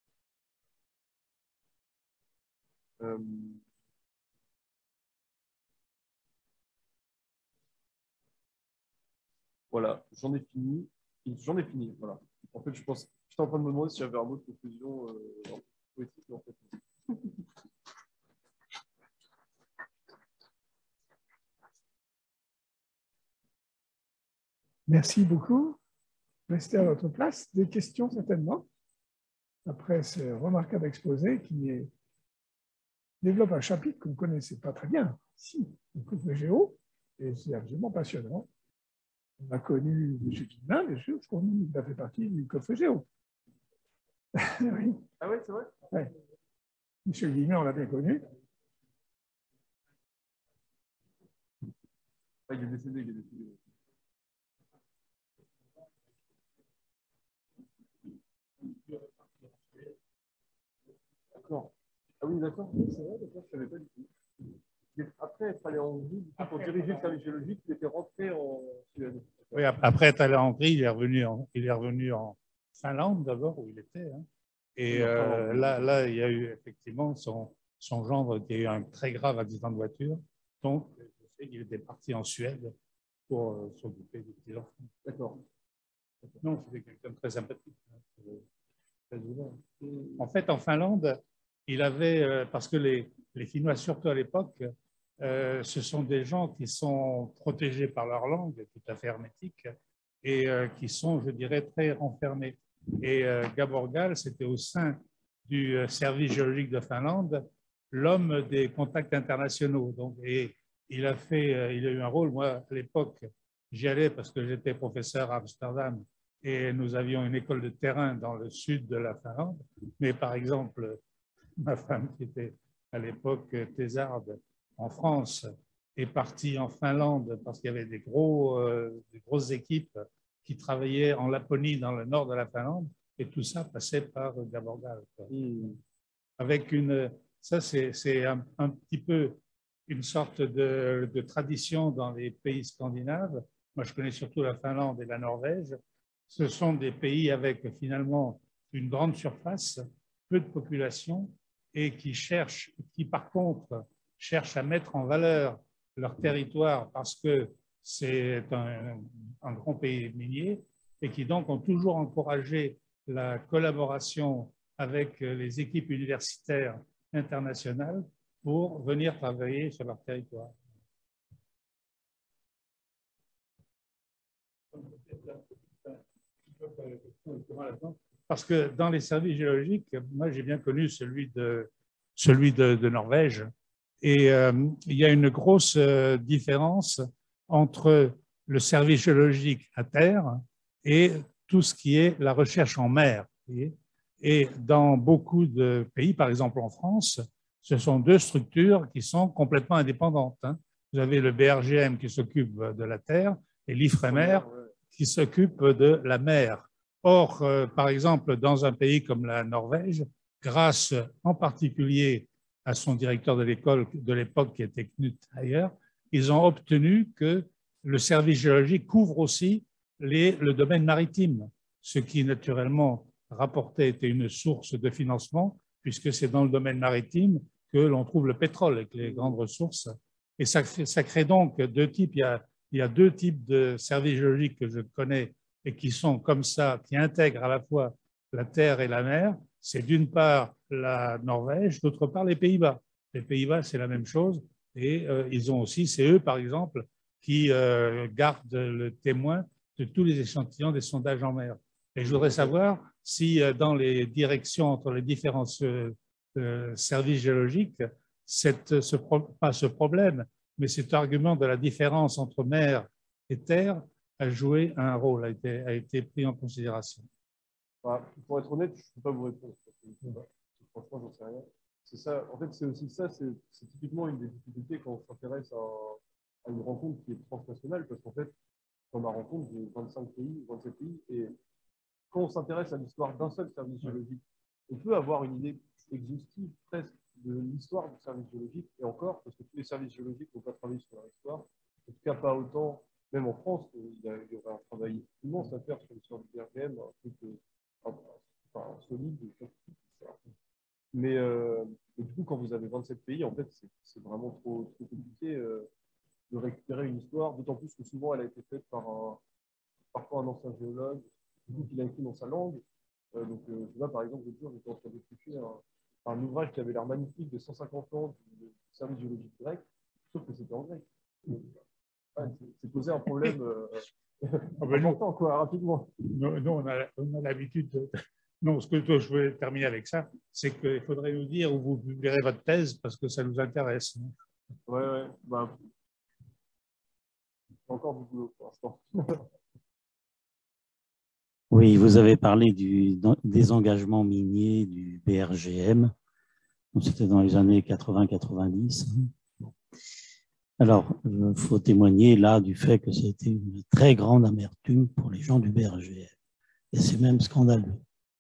Voilà, j'en ai fini. Voilà. En fait, j'étais en train de me demander si j'avais un mot de conclusion poétique, mais en fait. Merci beaucoup. Restez à votre place. Des questions certainement, après ce remarquable exposé qui développe un chapitre que vous ne connaissez pas très bien. Si, le couple géo, et c'est absolument passionnant. On a connu M. Guillemin, bien sûr, parce qu'il a fait partie du coffre géo. Oui. Ah oui, c'est vrai? Oui. M. Guillemin, on l'a bien connu. Ah, il est décédé, il est décédé. D'accord. Ah oui, d'accord. Oui, c'est vrai, d'accord, je ne savais pas du tout. Mais après être allé en Hongrie, pour diriger le service géologique, il était rentré en Suède. Oui, après être allé en Hongrie, il est revenu en Finlande d'abord, où il était. Hein. Et là, il y a eu effectivement son gendre qui a eu un très grave accident de voiture. Donc, je sais qu'il était parti en Suède pour s'occuper des petits enfants. D'accord. Non, c'était quelqu'un de très sympathique. Très ouvert. En fait, en Finlande, il avait, parce que les Finnois, surtout à l'époque, ce sont des gens qui sont protégés par leur langue, tout à fait hermétique, et qui sont, je dirais, très renfermés. Et Gaborgal, c'était au sein du service géologique de Finlande, l'homme des contacts internationaux. Donc, et il a eu un rôle, moi, à l'époque, j'y allais parce que j'étais professeur à Amsterdam et nous avions une école de terrain dans le sud de la Finlande. Mais par exemple, ma femme, qui était à l'époque thésarde en France, est partie en Finlande parce qu'il y avait des grosses équipes qui travaillaient en Laponie, dans le nord de la Finlande, et tout ça passait par Gaborgal. Avec ça, c'est un petit peu une sorte de tradition dans les pays scandinaves. Moi, je connais surtout la Finlande et la Norvège. Ce sont des pays avec finalement une grande surface, peu de population, et qui par contre cherchent à mettre en valeur leur territoire parce que c'est un grand pays minier et qui donc ont toujours encouragé la collaboration avec les équipes universitaires internationales pour venir travailler sur leur territoire. Parce que dans les services géologiques, moi j'ai bien connu celui de Norvège, et il y a une grosse différence entre le service géologique à terre et tout ce qui est la recherche en mer. Et dans beaucoup de pays, par exemple en France, ce sont deux structures qui sont complètement indépendantes. Vous avez le BRGM qui s'occupe de la terre et l'IFREMER qui s'occupe de la mer. Or, par exemple, dans un pays comme la Norvège, grâce en particulier à son directeur de l'école de l'époque qui était Knut Heyer, ils ont obtenu que le service géologique couvre aussi le domaine maritime, ce qui naturellement rapportait était une source de financement, puisque c'est dans le domaine maritime que l'on trouve le pétrole avec les grandes ressources. Et ça crée donc deux types. Il y a deux types de services géologiques que je connais et qui sont comme ça, qui intègrent à la fois la terre et la mer. C'est d'une part la Norvège, d'autre part les Pays-Bas. Les Pays-Bas, c'est la même chose. Et ils ont aussi, c'est eux par exemple, qui gardent le témoin de tous les échantillons des sondages en mer. Et je voudrais savoir si dans les directions entre les différents services géologiques, pas ce problème, mais cet argument de la différence entre mer et terre a joué un rôle, a été pris en considération. Pour être honnête, je ne peux pas vous répondre. Franchement, j'en sais rien. C'est ça. En fait, c'est aussi ça. C'est typiquement une des difficultés quand on s'intéresse à une rencontre qui est transnationale, parce qu'en fait, dans ma rencontre, j'ai 25 pays, 27 pays, et quand on s'intéresse à l'histoire d'un seul service géologique, on peut avoir une idée exhaustive presque de l'histoire du service géologique, et encore, parce que tous les services géologiques n'ont pas travaillé sur leur histoire, en tout cas pas autant, même en France, il y aurait un travail immense à faire sur l'histoire du BRGM, un truc solide. Mais du coup, quand vous avez 27 pays, en fait, c'est vraiment trop compliqué de récupérer une histoire, d'autant plus que souvent elle a été faite par parfois un ancien géologue, du coup qu'il a écrit dans sa langue. Donc, je vois par exemple, l'autre jour, j'étais en train d'étudier un ouvrage qui avait l'air magnifique de 150 ans du service géologique grec, sauf que c'était en grec. C'est posé un problème important, quoi, rapidement. Nous, on a l'habitude de... Non, ce que je voulais terminer avec ça, c'est qu'il faudrait nous dire où vous publierez votre thèse, parce que ça nous intéresse. Ouais. Bah, encore du boulot pour l'instant. Oui, vous avez parlé des engagements miniers du BRGM. C'était dans les années 80-90. Alors, il faut témoigner là du fait que c'était une très grande amertume pour les gens du BRGM. Et c'est même scandaleux.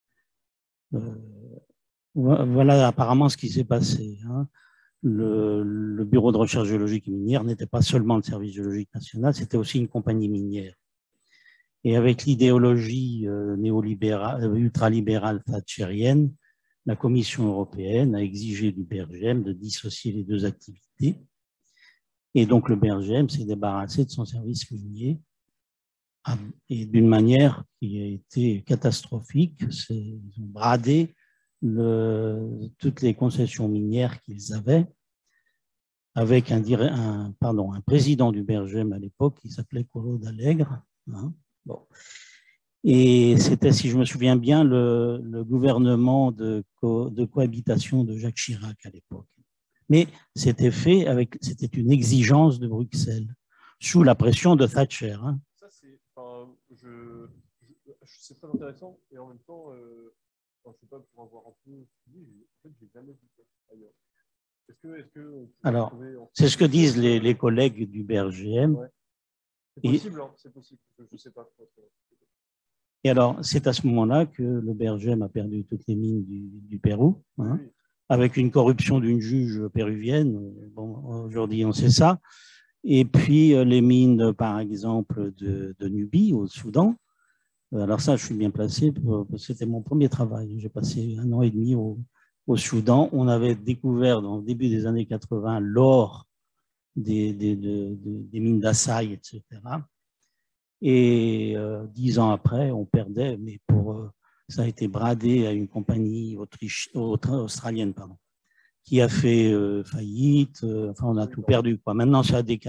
Voilà apparemment ce qui s'est passé. Le Bureau de recherche géologique et minière n'était pas seulement le service géologique national, c'était aussi une compagnie minière. Et avec l'idéologie néolibérale, ultralibérale thatchérienne, la Commission européenne a exigé du BRGM de dissocier les deux activités. Et donc le BRGM s'est débarrassé de son service minier et d'une manière qui a été catastrophique. Ils ont bradé toutes les concessions minières qu'ils avaient avec un président du BRGM à l'époque qui s'appelait Collot d'Allègre. Bon. Et c'était, si je me souviens bien, le gouvernement de cohabitation de Jacques Chirac à l'époque. Mais c'était fait c'était une exigence de Bruxelles, sous la pression de Thatcher. Ça, c'est très intéressant, et en même temps, je ne sais pas, pour avoir un peu dit, en fait, je n'ai jamais vu ça ailleurs. Alors, c'est ce que disent les collègues du BRGM. Ouais. C'est possible, c'est possible, je ne sais pas. Et alors, c'est à ce moment-là que le BRGM a perdu toutes les mines du Pérou, oui. Avec une corruption d'une juge péruvienne. Bon, aujourd'hui, on sait ça. Et puis, les mines, par exemple, de Nubie, au Soudan. Alors ça, je suis bien placé, c'était mon premier travail. J'ai passé 1 an et demi au Soudan. On avait découvert, dans le début des années 80, l'or des mines d'Assay, etc. Et 10 ans après, on perdait, mais pour ça a été bradé à une compagnie australienne, pardon, qui a fait faillite. Enfin, on a tout perdu, quoi. Maintenant, c'est à des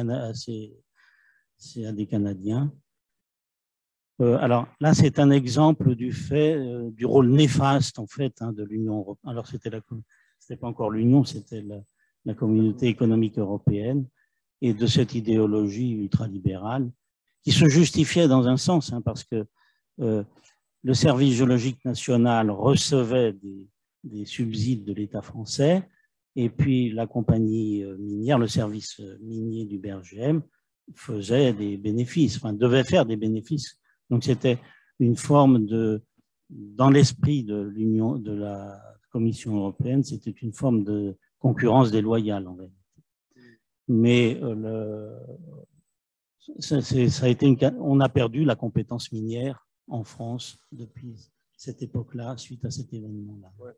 Canadiens. Alors là, c'est un exemple du fait du rôle néfaste en fait de l'Union européenne. Alors c'était pas encore l'Union, c'était la communauté économique européenne, et de cette idéologie ultralibérale qui se justifiait dans un sens, parce que le service géologique national recevait des subsides de l'État français, et puis la compagnie minière, le service minier du BRGM, faisait des bénéfices, enfin devait faire des bénéfices. Donc c'était une forme dans l'esprit de l'Union, de la Commission européenne, c'était une forme de concurrence déloyale en réalité. Mais ça a été on a perdu la compétence minière en France depuis cette époque-là, suite à cet événement-là. Ouais.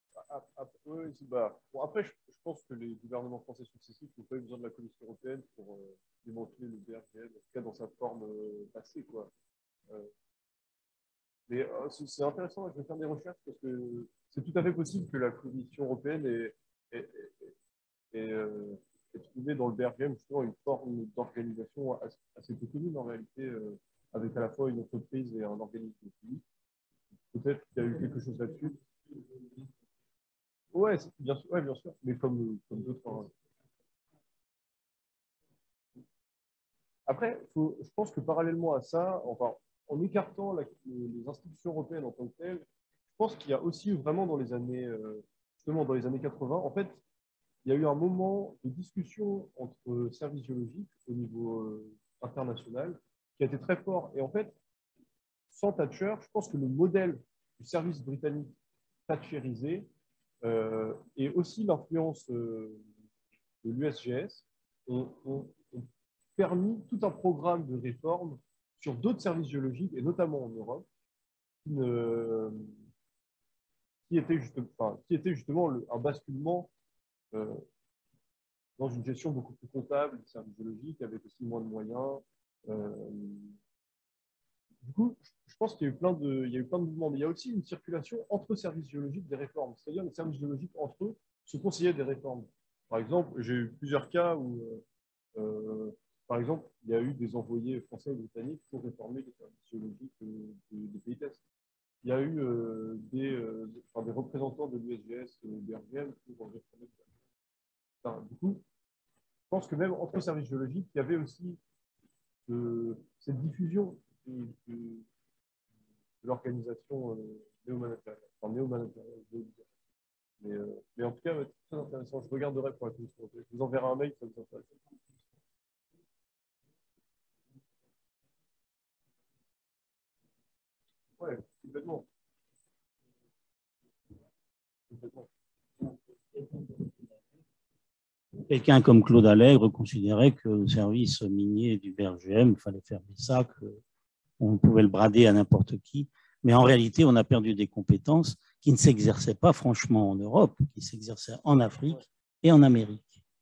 Bon, après, je pense que les gouvernements français successifs n'ont pas eu besoin de la Commission européenne pour démanteler le BRGM, en tout cas dans sa forme passée, quoi. Mais c'est intéressant, je vais faire des recherches parce que c'est tout à fait possible que la Commission européenne ait trouvé dans le BRGM justement une forme d'organisation assez peu commune en réalité, avec à la fois une entreprise et un organisme public. Peut-être qu'il y a eu quelque chose là-dessus. Ouais, bien sûr, mais comme d'autres. Hein. Après, je pense que parallèlement à ça, enfin, en écartant les institutions européennes en tant que telles, je pense qu'il y a aussi vraiment dans les années, justement dans les années 80, en fait, il y a eu un moment de discussion entre services géologiques au niveau international qui a été très fort. Et en fait, sans Thatcher, je pense que le modèle du service britannique thatcherisé et aussi l'influence de l'USGS ont permis tout un programme de réforme sur d'autres services géologiques, et notamment en Europe, qui était justement un basculement dans une gestion beaucoup plus comptable des services géologiques, avec aussi moins de moyens. Du coup, je pense qu'il y a eu plein de mouvements, mais il y a aussi une circulation entre services géologiques des réformes. C'est-à-dire les services géologiques entre eux se conseillaient des réformes. Par exemple, j'ai eu plusieurs cas où, par exemple, il y a eu des envoyés français et britanniques pour réformer les services géologiques des pays tests. Il y a eu des représentants de l'USGS et de l'URGM pour réformer. Du coup, je pense que même entre services géologiques, il y avait aussi cette diffusion de l'organisation néo-managériale. Enfin, néo-managériale, mais en tout cas, c'est très intéressant. Je regarderai pour la commission. Je vous enverrai un mail, ça vous intéresse. Ouais, complètement. Quelqu'un comme Claude Allègre considérait que le service minier du BRGM, il fallait fermer ça, qu'on pouvait le brader à n'importe qui. Mais en réalité, on a perdu des compétences qui ne s'exerçaient pas franchement en Europe, qui s'exerçaient en Afrique et en Amérique.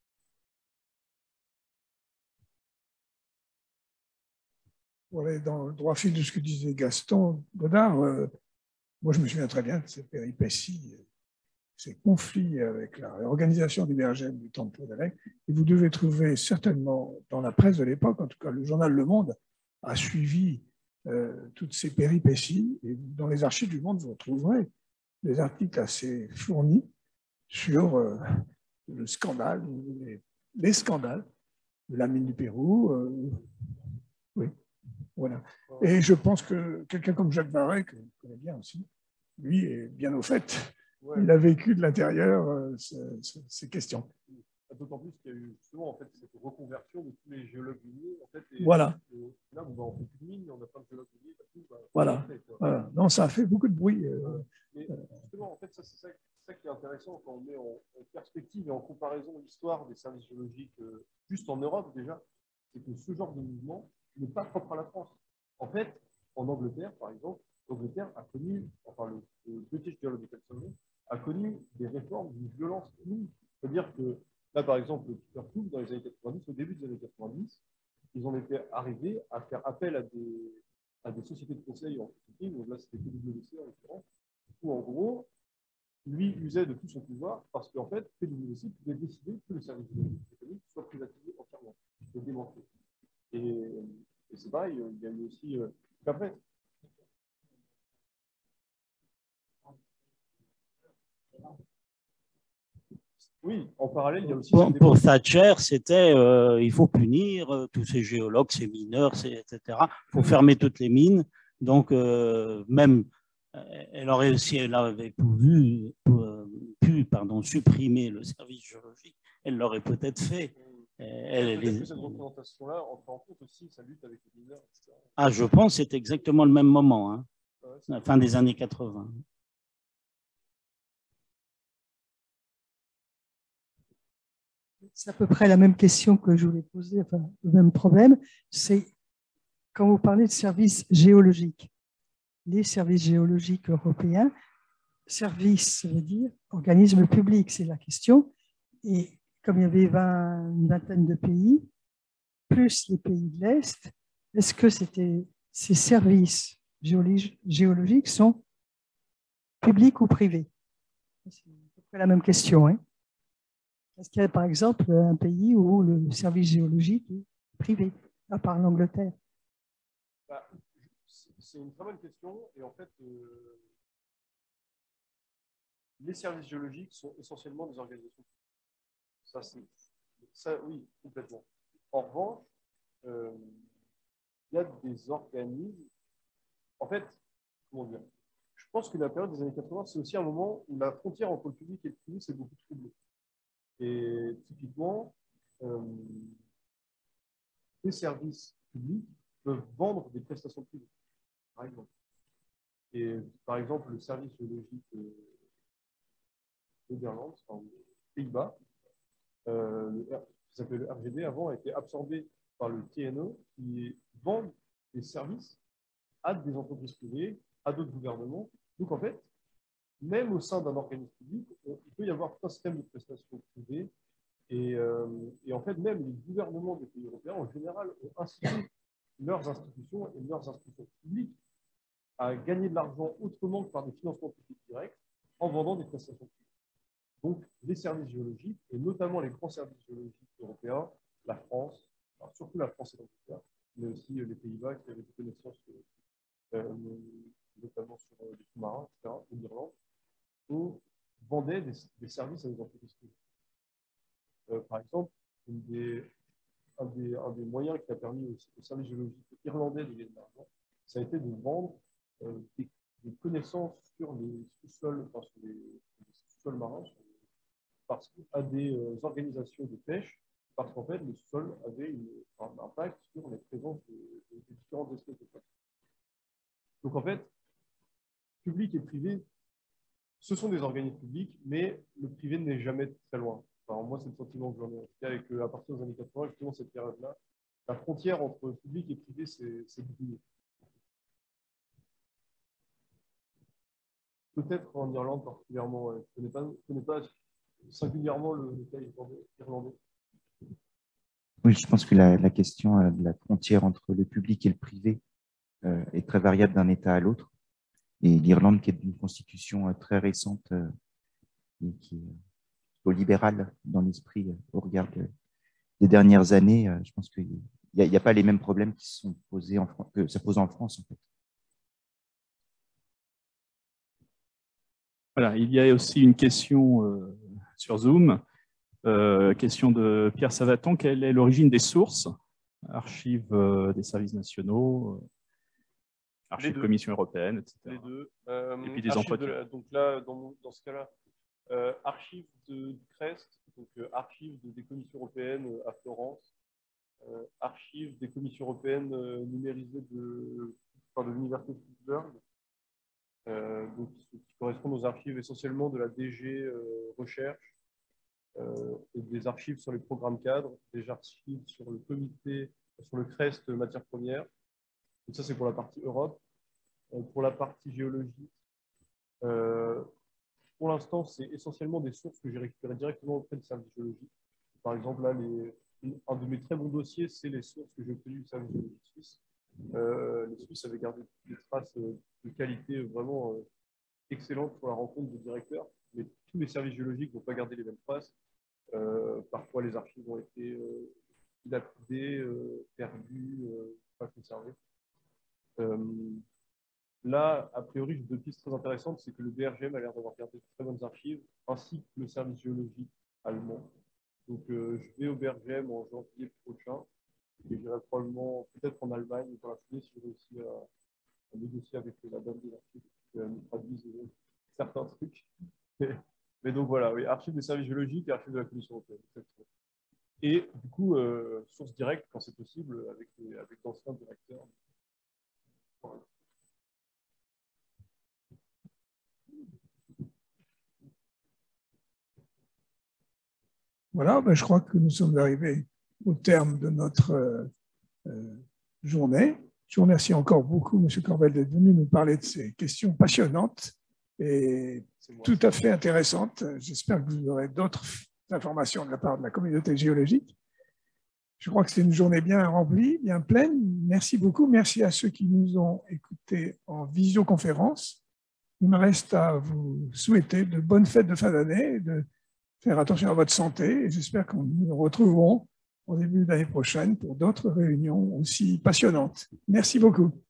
Pour aller dans le droit fil de ce que disait Gaston Godard, moi je me souviens très bien de ces péripéties, ces conflits avec l'organisation du BRGM du temps de Claude Allègre. Et vous devez trouver certainement dans la presse de l'époque, en tout cas le journal Le Monde a suivi toutes ces péripéties, et dans les archives du Monde, vous retrouverez des articles assez fournis sur le scandale, les scandales de la mine du Pérou. Oui, voilà. Et je pense que quelqu'un comme Jacques Barret, que je connais bien aussi, lui est bien au fait. Ouais. Il a vécu de l'intérieur ces questions. D'autant plus qu'il y a eu justement en fait, cette reconversion de tous les géologues miniers. En fait, voilà. Là, on fait plus de mines, on a plein de géologues miniers. Voilà. Voilà. Non, ça a fait beaucoup de bruit. Mais justement, en fait, c'est ça qui est intéressant quand on met en perspective et en comparaison l'histoire des services géologiques juste en Europe déjà, c'est que ce genre de mouvement n'est pas propre à la France. En fait, en Angleterre, par exemple, l'Angleterre a connu, enfin le British Geological Survey a connu des réformes d'une violence inouïe. C'est-à-dire que là, par exemple, Peter Cook, dans les années 90, au début des années 90, ils en étaient arrivés à faire appel à des sociétés de conseil en consulting, donc là c'était PwC en l'occurrence, où, en gros, lui usait de tout son pouvoir parce qu'en fait, PwC pouvait décider que le service géologique britannique soit privatisé entièrement et démantelé. Et c'est pareil, il y a eu aussi. Après, oui, en parallèle, il y a aussi. Pour Thatcher, c'était il faut punir tous ces géologues, ces mineurs, etc. Il faut fermer toutes les mines. Donc, même, elle aurait, si elle avait pu supprimer le service géologique, elle l'aurait peut-être fait. Peut-être que cette représentation-là entre en compte aussi sa lutte avec les mineurs, etc. Ah, je pense que c'est exactement le même moment, hein, la fin des années 80. C'est à peu près la même question que je voulais poser, enfin, le même problème. C'est quand vous parlez de services géologiques, les services géologiques européens, service, ça veut dire organisme public, c'est la question. Et comme il y avait une vingtaine de pays, plus les pays de l'Est, est-ce que ces services géologiques sont publics ou privés? C'est à peu près la même question, hein. Est-ce qu'il y a, par exemple, un pays où le service géologique est privé, à part l'Angleterre? C'est une très bonne question. Et en fait, les services géologiques sont essentiellement des organisations. Ça, oui, complètement. En revanche, il y a des organismes. En fait, comment dire? Je pense que la période des années 80, c'est aussi un moment où la frontière entre le public et le privé s'est beaucoup troublée. Et typiquement, les services publics peuvent vendre des prestations privées, par exemple. Et par exemple, le service géologique d'Irlande, enfin, aux Pays-Bas, qui s'appelait le RGD avant, a été absorbé par le TNO qui vend des services à des entreprises privées, à d'autres gouvernements. Donc en fait, même au sein d'un organisme public, il peut y avoir tout un système de prestations privées. Et en fait, même les gouvernements des pays européens, en général, ont incité leurs institutions et leurs institutions publiques à gagner de l'argent autrement que par des financements publics directs en vendant des prestations privées. Donc, les services géologiques, et notamment les grands services géologiques européens, la France, enfin, surtout la France et l'Angleterre, mais aussi les Pays-Bas qui avaient des connaissances, notamment sur les sous-marins, etc., ou l'Irlande, on vendait des services à des entreprises privées. Par exemple, un des moyens qui a permis au service géologique irlandais de gagner de l'argent, ça a été de vendre des connaissances sur les sous-sols, enfin, sur les sous-sols marins, à des organisations de pêche, parce qu'en fait, le sol avait un impact sur la présence de différentes espèces de poissons. Donc en fait, public et privé, ce sont des organismes publics, mais le privé n'est jamais très loin. Enfin, moi, c'est le sentiment que j'en ai. En tout cas, avec, à partir des années 80, justement, cette période-là, la frontière entre public et privé s'est brouillée. Peut-être en Irlande particulièrement. Je ne connais pas singulièrement le cas irlandais. Oui, je pense que la question de la frontière entre le public et le privé est très variable d'un État à l'autre. Et l'Irlande, qui est d'une constitution très récente et qui est plutôt libérale dans l'esprit au regard des dernières années, je pense qu'il n'y a pas les mêmes problèmes qui se sont posés que ça pose en France, en fait. Voilà, il y a aussi une question sur Zoom. Question de Pierre Savaton. Quelle est l'origine des sources? Archives des services nationaux, archives Commission européenne, etc. Les deux. Et puis des entretiens. Donc là, dans ce cas-là, archives de CREST, donc archives des commissions européennes à Florence, archives des commissions européennes numérisées de l'université de Pittsburgh, donc, qui correspondent aux archives essentiellement de la DG Recherche, et des archives sur les programmes cadres, des archives sur le comité, sur le CREST matières premières. Donc ça, c'est pour la partie Europe. Pour la partie géologie, pour l'instant, c'est essentiellement des sources que j'ai récupérées directement auprès du service géologique. Par exemple, là, un de mes très bons dossiers, c'est les sources que j'ai obtenues du service géologique suisse. Les Suisses avaient gardé des traces de qualité vraiment excellente pour la rencontre des directeurs, mais tous les services géologiques ne vont pas garder les mêmes traces. Parfois, les archives ont été dilapidées, perdues, pas conservées. Là, a priori, j'ai deux pistes très intéressantes. C'est que le BRGM a l'air d'avoir gardé de très bonnes archives, ainsi que le service géologique allemand. Donc, je vais au BRGM en janvier prochain. Et j'irai probablement, peut-être en Allemagne, dans la foulée, si j'ai réussi à négocier avec la dame des archives, qu'elle me traduise certains trucs. Mais donc voilà, oui, archives des services géologiques et archives de la Commission européenne. Et du coup, source directe, quand c'est possible, avec d'anciens directeurs. Voilà. Voilà, ben, je crois que nous sommes arrivés au terme de notre journée. Je vous remercie encore beaucoup, M. Corbel, d'être venu nous parler de ces questions passionnantes et tout à fait intéressantes. J'espère que vous aurez d'autres informations de la part de la communauté géologique. Je crois que c'est une journée bien remplie, bien pleine. Merci beaucoup. Merci à ceux qui nous ont écoutés en visioconférence. Il me reste à vous souhaiter de bonnes fêtes de fin d'année, de faire attention à votre santé et j'espère que nous nous retrouverons au début de l'année prochaine pour d'autres réunions aussi passionnantes. Merci beaucoup.